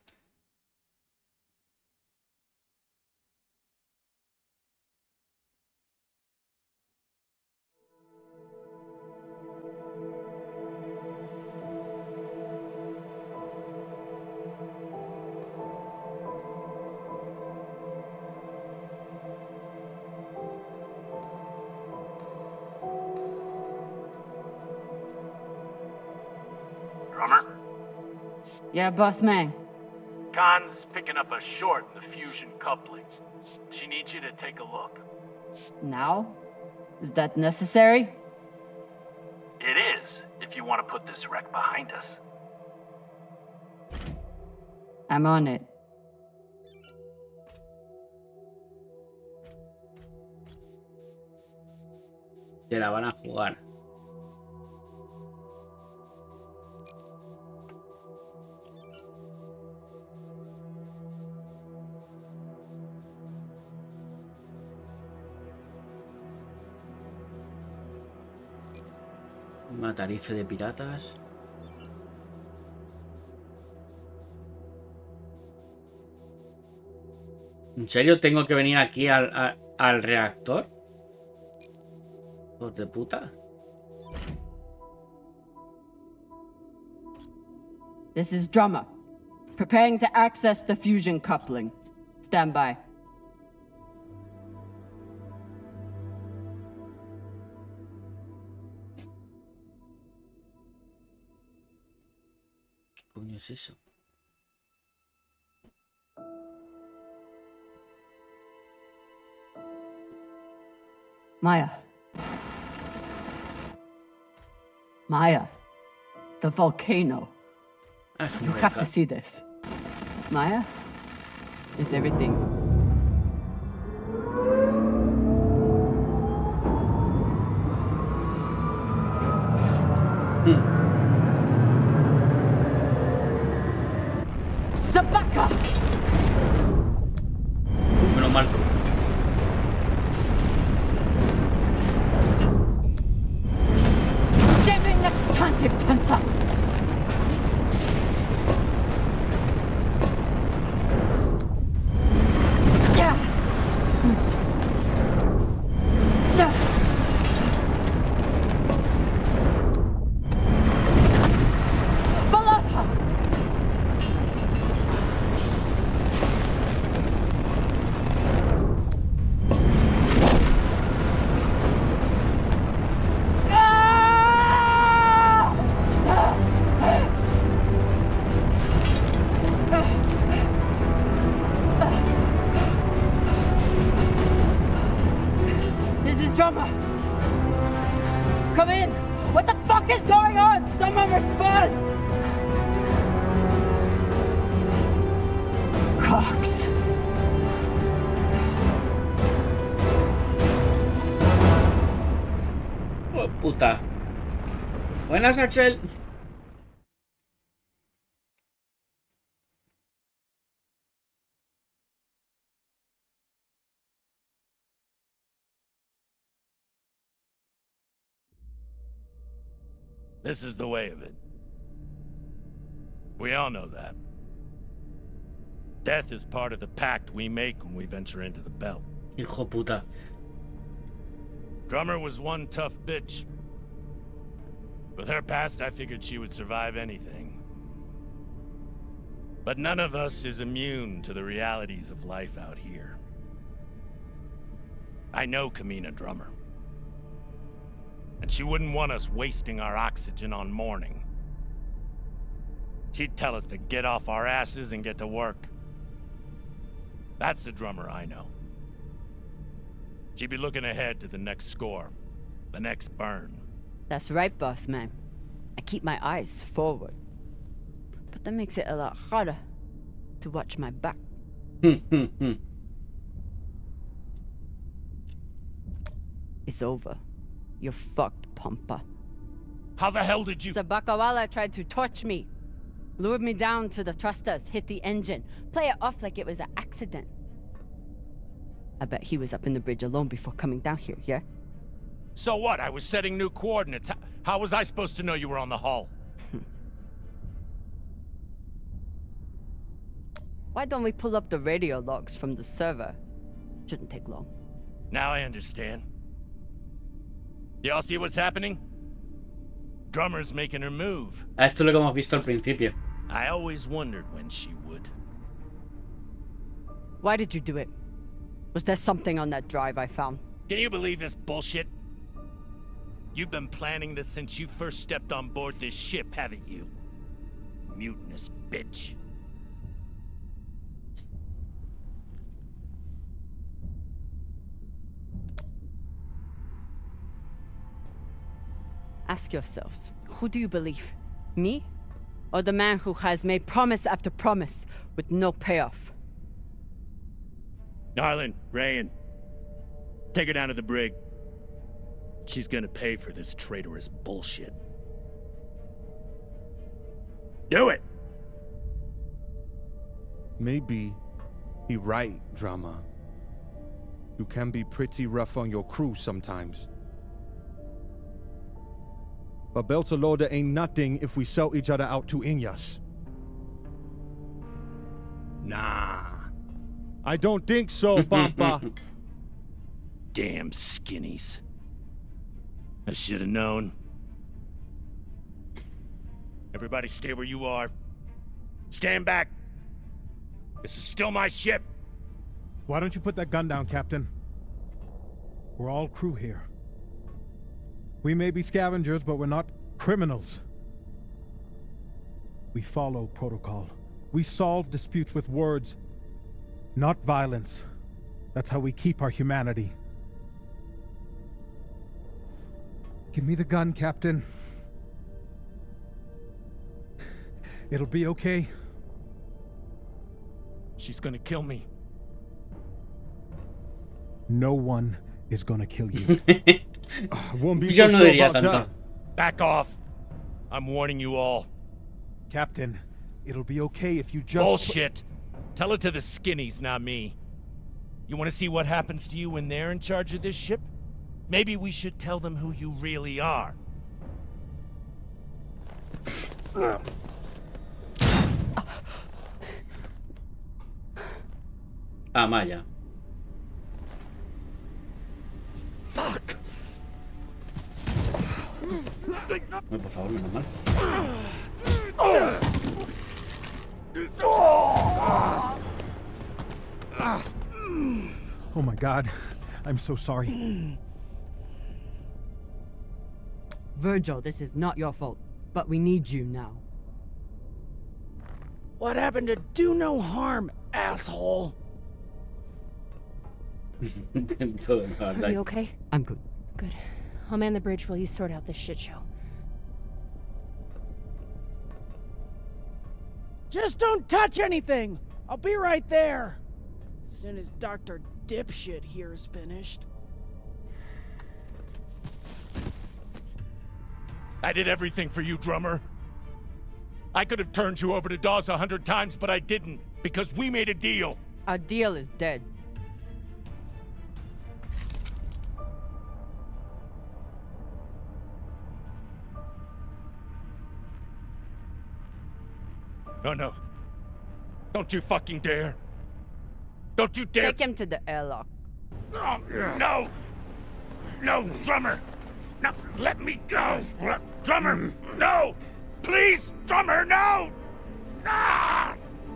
Yeah, boss man. Khan's picking up a short in the fusion coupling. She needs you to take a look. Now? Is that necessary? It is, if you want to put this wreck behind us. I'm on it. Se la van a jugar. Una tarifa de piratas. ¿En serio tengo que venir aquí al, al, al reactor? ¿Hijos de puta? This is Drummer. Preparing to access the fusion coupling. Stand by. coño es eso? Maya. Maya. The volcano. You have to see this. Maya? Is everything... Hmm. Sabaka! Menos mal. Giving the country pencil. Yeah. Yeah. Balata. This is drama. Come in. What the fuck is going on? Someone respond. Cox. Oh, puta. Buenas, Axel. This is the way of it. We all know that. Death is part of the pact we make when we venture into the belt. Hijo puta. Drummer was one tough bitch. With her past, I figured she would survive anything. But none of us is immune to the realities of life out here. I know Kamina Drummer. And she wouldn't want us wasting our oxygen on mourning. She'd tell us to get off our asses and get to work. That's the Drummer I know. She'd be looking ahead to the next score, the next burn. That's right, boss man. I keep my eyes forward. But that makes it a lot harder to watch my back. It's over. You're fucked, Pampa. How the hell did you— Sabakawala tried to torch me. Lured me down to the thrusters, hit the engine. Play it off like it was an accident. I bet he was up in the bridge alone before coming down here, yeah? So what? I was setting new coordinates. How was I supposed to know you were on the hull? Why don't we pull up the radio logs from the server? Shouldn't take long. Now I understand. Y'all see what's happening? Drummer's making her move. Esto es lo que hemos visto al principio. I always wondered when she would. Why did you do it? Was there something on that drive I found? Can you believe this bullshit? You've been planning this since you first stepped on board this ship, haven't you? Mutinous bitch. Ask yourselves, who do you believe? Me? Or the man who has made promise after promise with no payoff? Arlen, Rayan, take her down to the brig. She's gonna pay for this traitorous bullshit. Do it! Maybe he right, Drama. You can be pretty rough on your crew sometimes. But Beltalowda ain't nothing if we sell each other out to Inyas. Nah. I don't think so, Pampa. Damn skinnies. I should have known. Everybody stay where you are. Stand back. This is still my ship. Why don't you put that gun down, Captain? We're all crew here. We may be scavengers, but we're not criminals. We We follow protocol. We solve disputes with words, not violence. That's how we keep our humanity. Give me the gun, Captain. It'll be okay. She's gonna kill me. No one is gonna kill you. Won't be Yo so no sure diría about tanto. that. Back off. I'm warning you all. Captain, it'll be okay if you just... Bullshit. Tell it to the skinnies, not me. You want to see what happens to you when they're in charge of this ship? Maybe we should tell them who you really are. Ah, Maya. Fuck. Ay, por favor, menos mal. Oh my God. I'm so sorry. Virgil, this is not your fault, but we need you now. What happened to do no harm, asshole? Are you okay? I'm good. Good. I'll man the bridge while you sort out this shit show. Just don't touch anything! I'll be right there! As soon as Doctor Dipshit here is finished. I did everything for you, drummer. I could have turned you over to Dawes a hundred times, but I didn't, because we made a deal. Our deal is dead. No, no. Don't you fucking dare. Don't you dare. Take him to the airlock. Oh, no. No, drummer. No, let me go. Drummer, no. Please, drummer, no. Ah!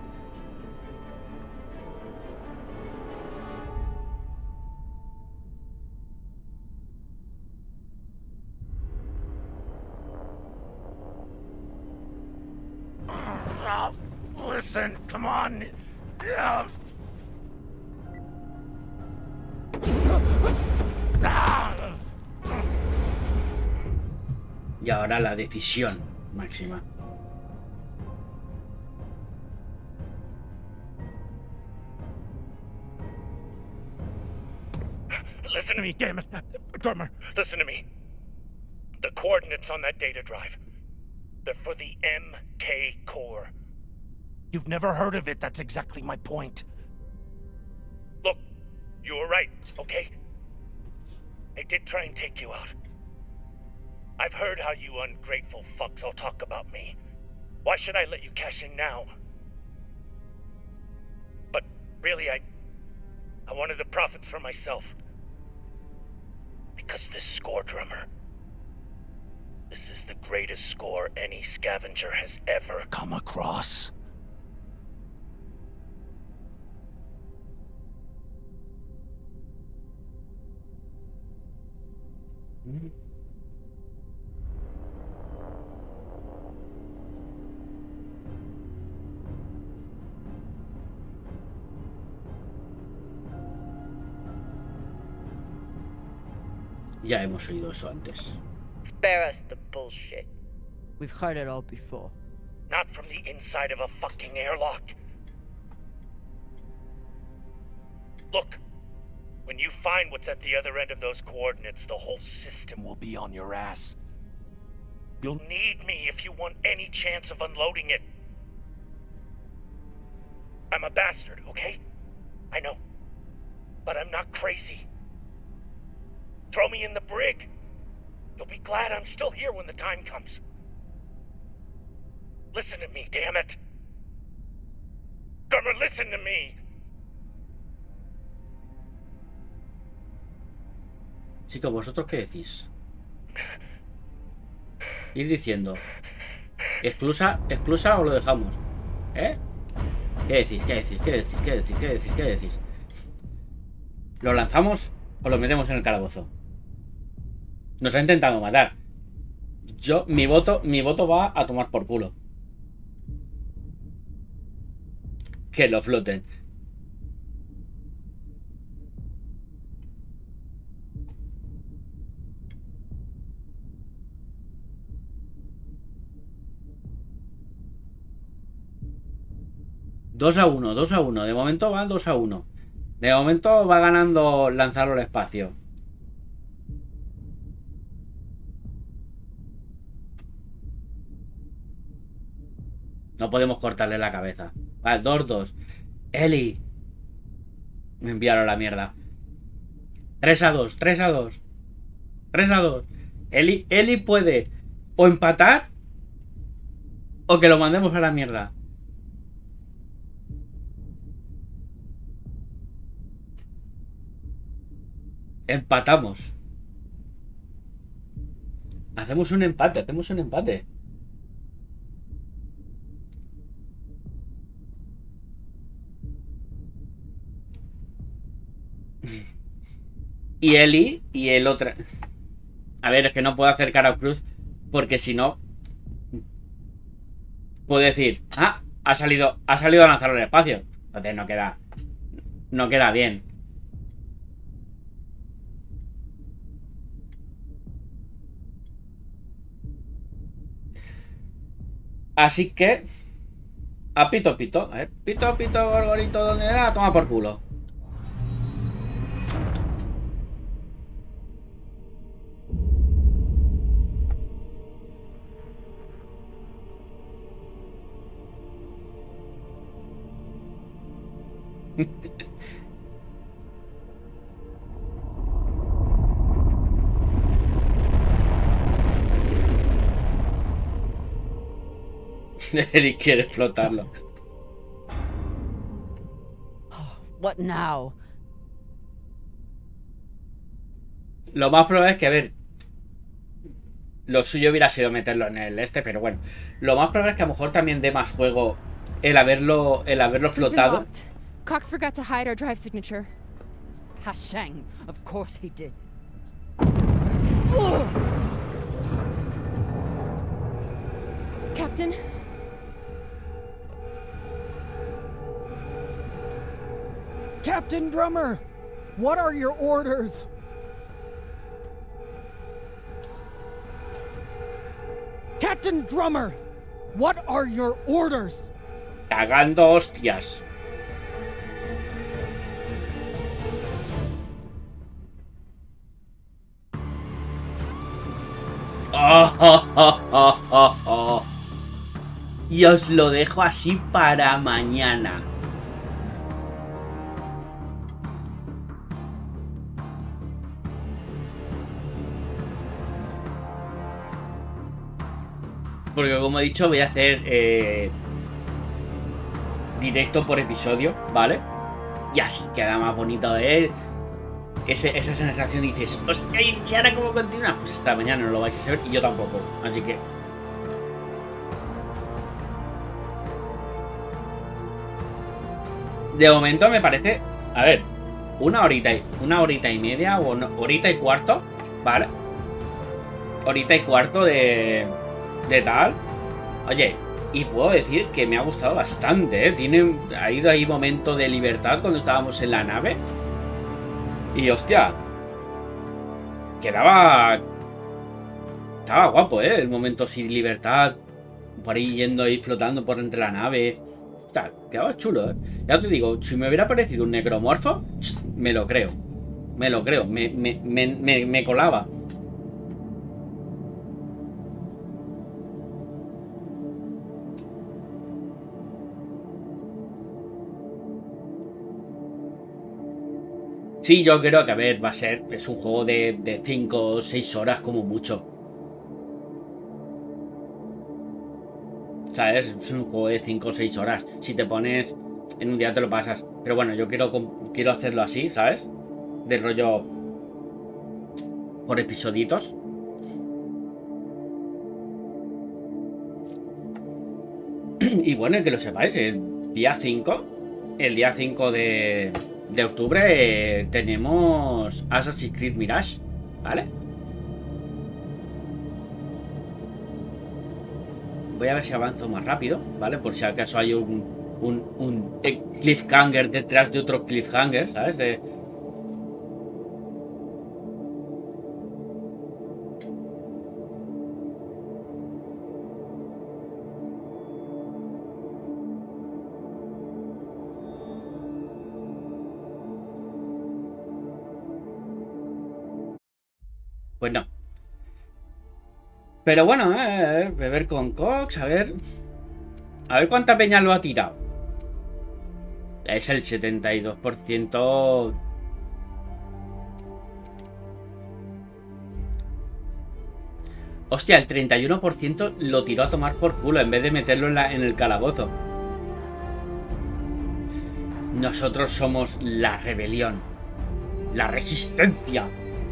Oh, listen, come on. Yeah. Ah. Y ahora la decisión máxima. Listen to me, damn it. Drummer, listen to me. The coordinates on that data drive. They're for the M K core. You've never heard of it, that's exactly my point. Look, you were right, okay? I did try and take you out. I've heard how you ungrateful fucks all talk about me. Why should I let you cash in now? But really, I... I wanted the profits for myself. Because this score, drummer... This is the greatest score any scavenger has ever come across. Mm-hmm. Ya hemos oído eso antes. Spare us the bullshit. We've heard it all before. Not from the inside of a fucking airlock. Look, when you find what's at the other end of those coordinates, the whole system will be on your ass. You'll need me if you want any chance of unloading it. I'm a bastard, okay? I know. But I'm not crazy. Throw me in the brig. You'll be glad I'm still here when the time comes. Listen to me, damn it. Drummer, listen to me. Chicos, ¿vosotros qué decís? Ir diciendo ¿Exclusa, exclusa o lo dejamos? ¿Eh? ¿Qué decís? ¿Qué decís? ¿Qué decís? ¿Qué decís? ¿Qué decís? ¿Qué decís? ¿Lo lanzamos o lo metemos en el calabozo? Nos ha intentado matar. Yo, mi voto, mi voto va a tomar por culo. que lo floten. dos a uno, dos a uno. De momento va dos a uno. De momento va ganando lanzarlo al espacio. No podemos cortarle la cabeza. Vale, dos dos. Eli. Me enviaron la mierda. tres a dos, tres a dos. tres a dos. Eli, Eli puede o empatar o que lo mandemos a la mierda. Empatamos. Hacemos un empate, hacemos un empate. Y Eli y el otro. A ver, es que no puedo hacer cara a cruz porque si no puedo decir, ah, ha salido, ha salido a lanzarlo en el espacio. Entonces no queda, no queda bien. Así que a pito pito, a ver, pito pito gorgorito, ¿dónde era? Toma por culo. Eric quiere explotarlo. What now? Lo más probable es que, a ver, lo suyo hubiera sido meterlo en el este, pero bueno, lo más probable es que a lo mejor también dé más juego el haberlo, el haberlo flotado. Cox forgot to hide our drive signature. Hashang, of course he did. Captain? Captain Drummer, what are your orders? Captain Drummer, what are your orders? Cagando hostias. Oh, oh, oh, oh, oh, oh. Y os lo dejo así para mañana. Porque como he dicho voy a hacer eh, directo por episodio, ¿vale? Y así queda más bonito de... Ese, esa sensación dices, hostia, ¿y ahora cómo continúa? Pues esta mañana no lo vais a saber y yo tampoco. Así que... De momento me parece... A ver, una horita y, una horita y media o una horita y cuarto, ¿vale? Horita y cuarto de... De tal. Oye, y puedo decir que me ha gustado bastante, ¿eh? Tiene... Ha ido ahí momento de libertad cuando estábamos en la nave. Y hostia, quedaba... Estaba guapo, ¿eh? El momento sin libertad. Por ahí yendo ahí flotando por entre la nave. O sea, quedaba chulo, ¿eh? Ya te digo, si me hubiera parecido un necromorfo, me lo creo. Me lo creo, me, me, me, me, me colaba. Sí, yo creo que, a ver, va a ser... Es un juego de cinco o seis horas como mucho. ¿Sabes? Es un juego de cinco o seis horas. Si te pones... En un día te lo pasas. Pero bueno, yo quiero, quiero hacerlo así, ¿sabes? De rollo... Por episoditos. Y bueno, que lo sepáis, el día cinco... El día cinco de... De octubre eh, tenemos Assassin's Creed Mirage, ¿vale? Voy a ver si avanzo más rápido, ¿vale? Por si acaso hay un, un, un cliffhanger detrás de otro cliffhanger, ¿sabes? De... Pues no. Pero bueno, eh, beber con Cox, a ver... A ver cuánta peña lo ha tirado. Es el setenta y dos por ciento... Hostia, el treinta y uno por ciento lo tiró a tomar por culo en vez de meterlo en, la, en el calabozo. Nosotros somos la rebelión. La resistencia.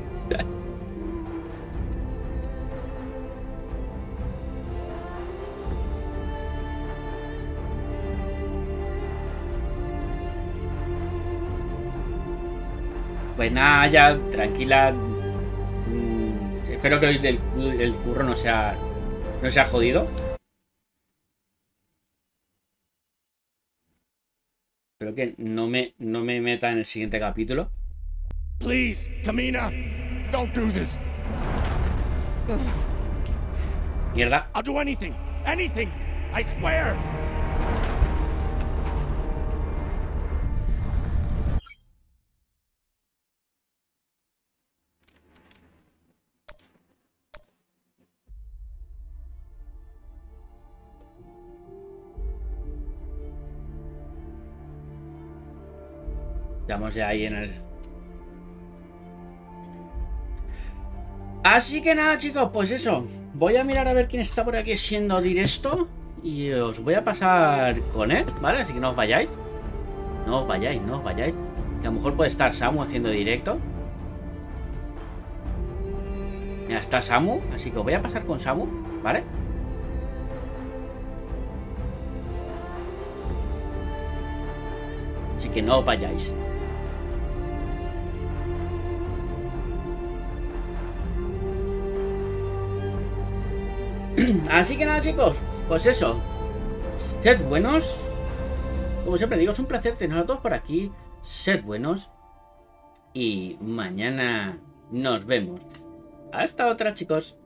Pues nada, ya, tranquila. Mm, espero que hoy el, el curro no sea, no sea jodido. Espero que no me, no me meta en el siguiente capítulo. Please, Camina, don't do this. Mierda. I'll do anything, anything, I swear. Estamos ya ahí en el... Así que nada, chicos, pues eso. Voy a mirar a ver quién está por aquí siendo directo. Y os voy a pasar con él, ¿vale? Así que no os vayáis. No os vayáis, no os vayáis. Que a lo mejor puede estar Samu haciendo directo. Ya está Samu, así que os voy a pasar con Samu, ¿vale? Así que no os vayáis. Así que nada, chicos, pues eso. Sed buenos. Como siempre digo, es un placer teneros a todos por aquí. Sed buenos. Y mañana nos vemos. Hasta otra, chicos.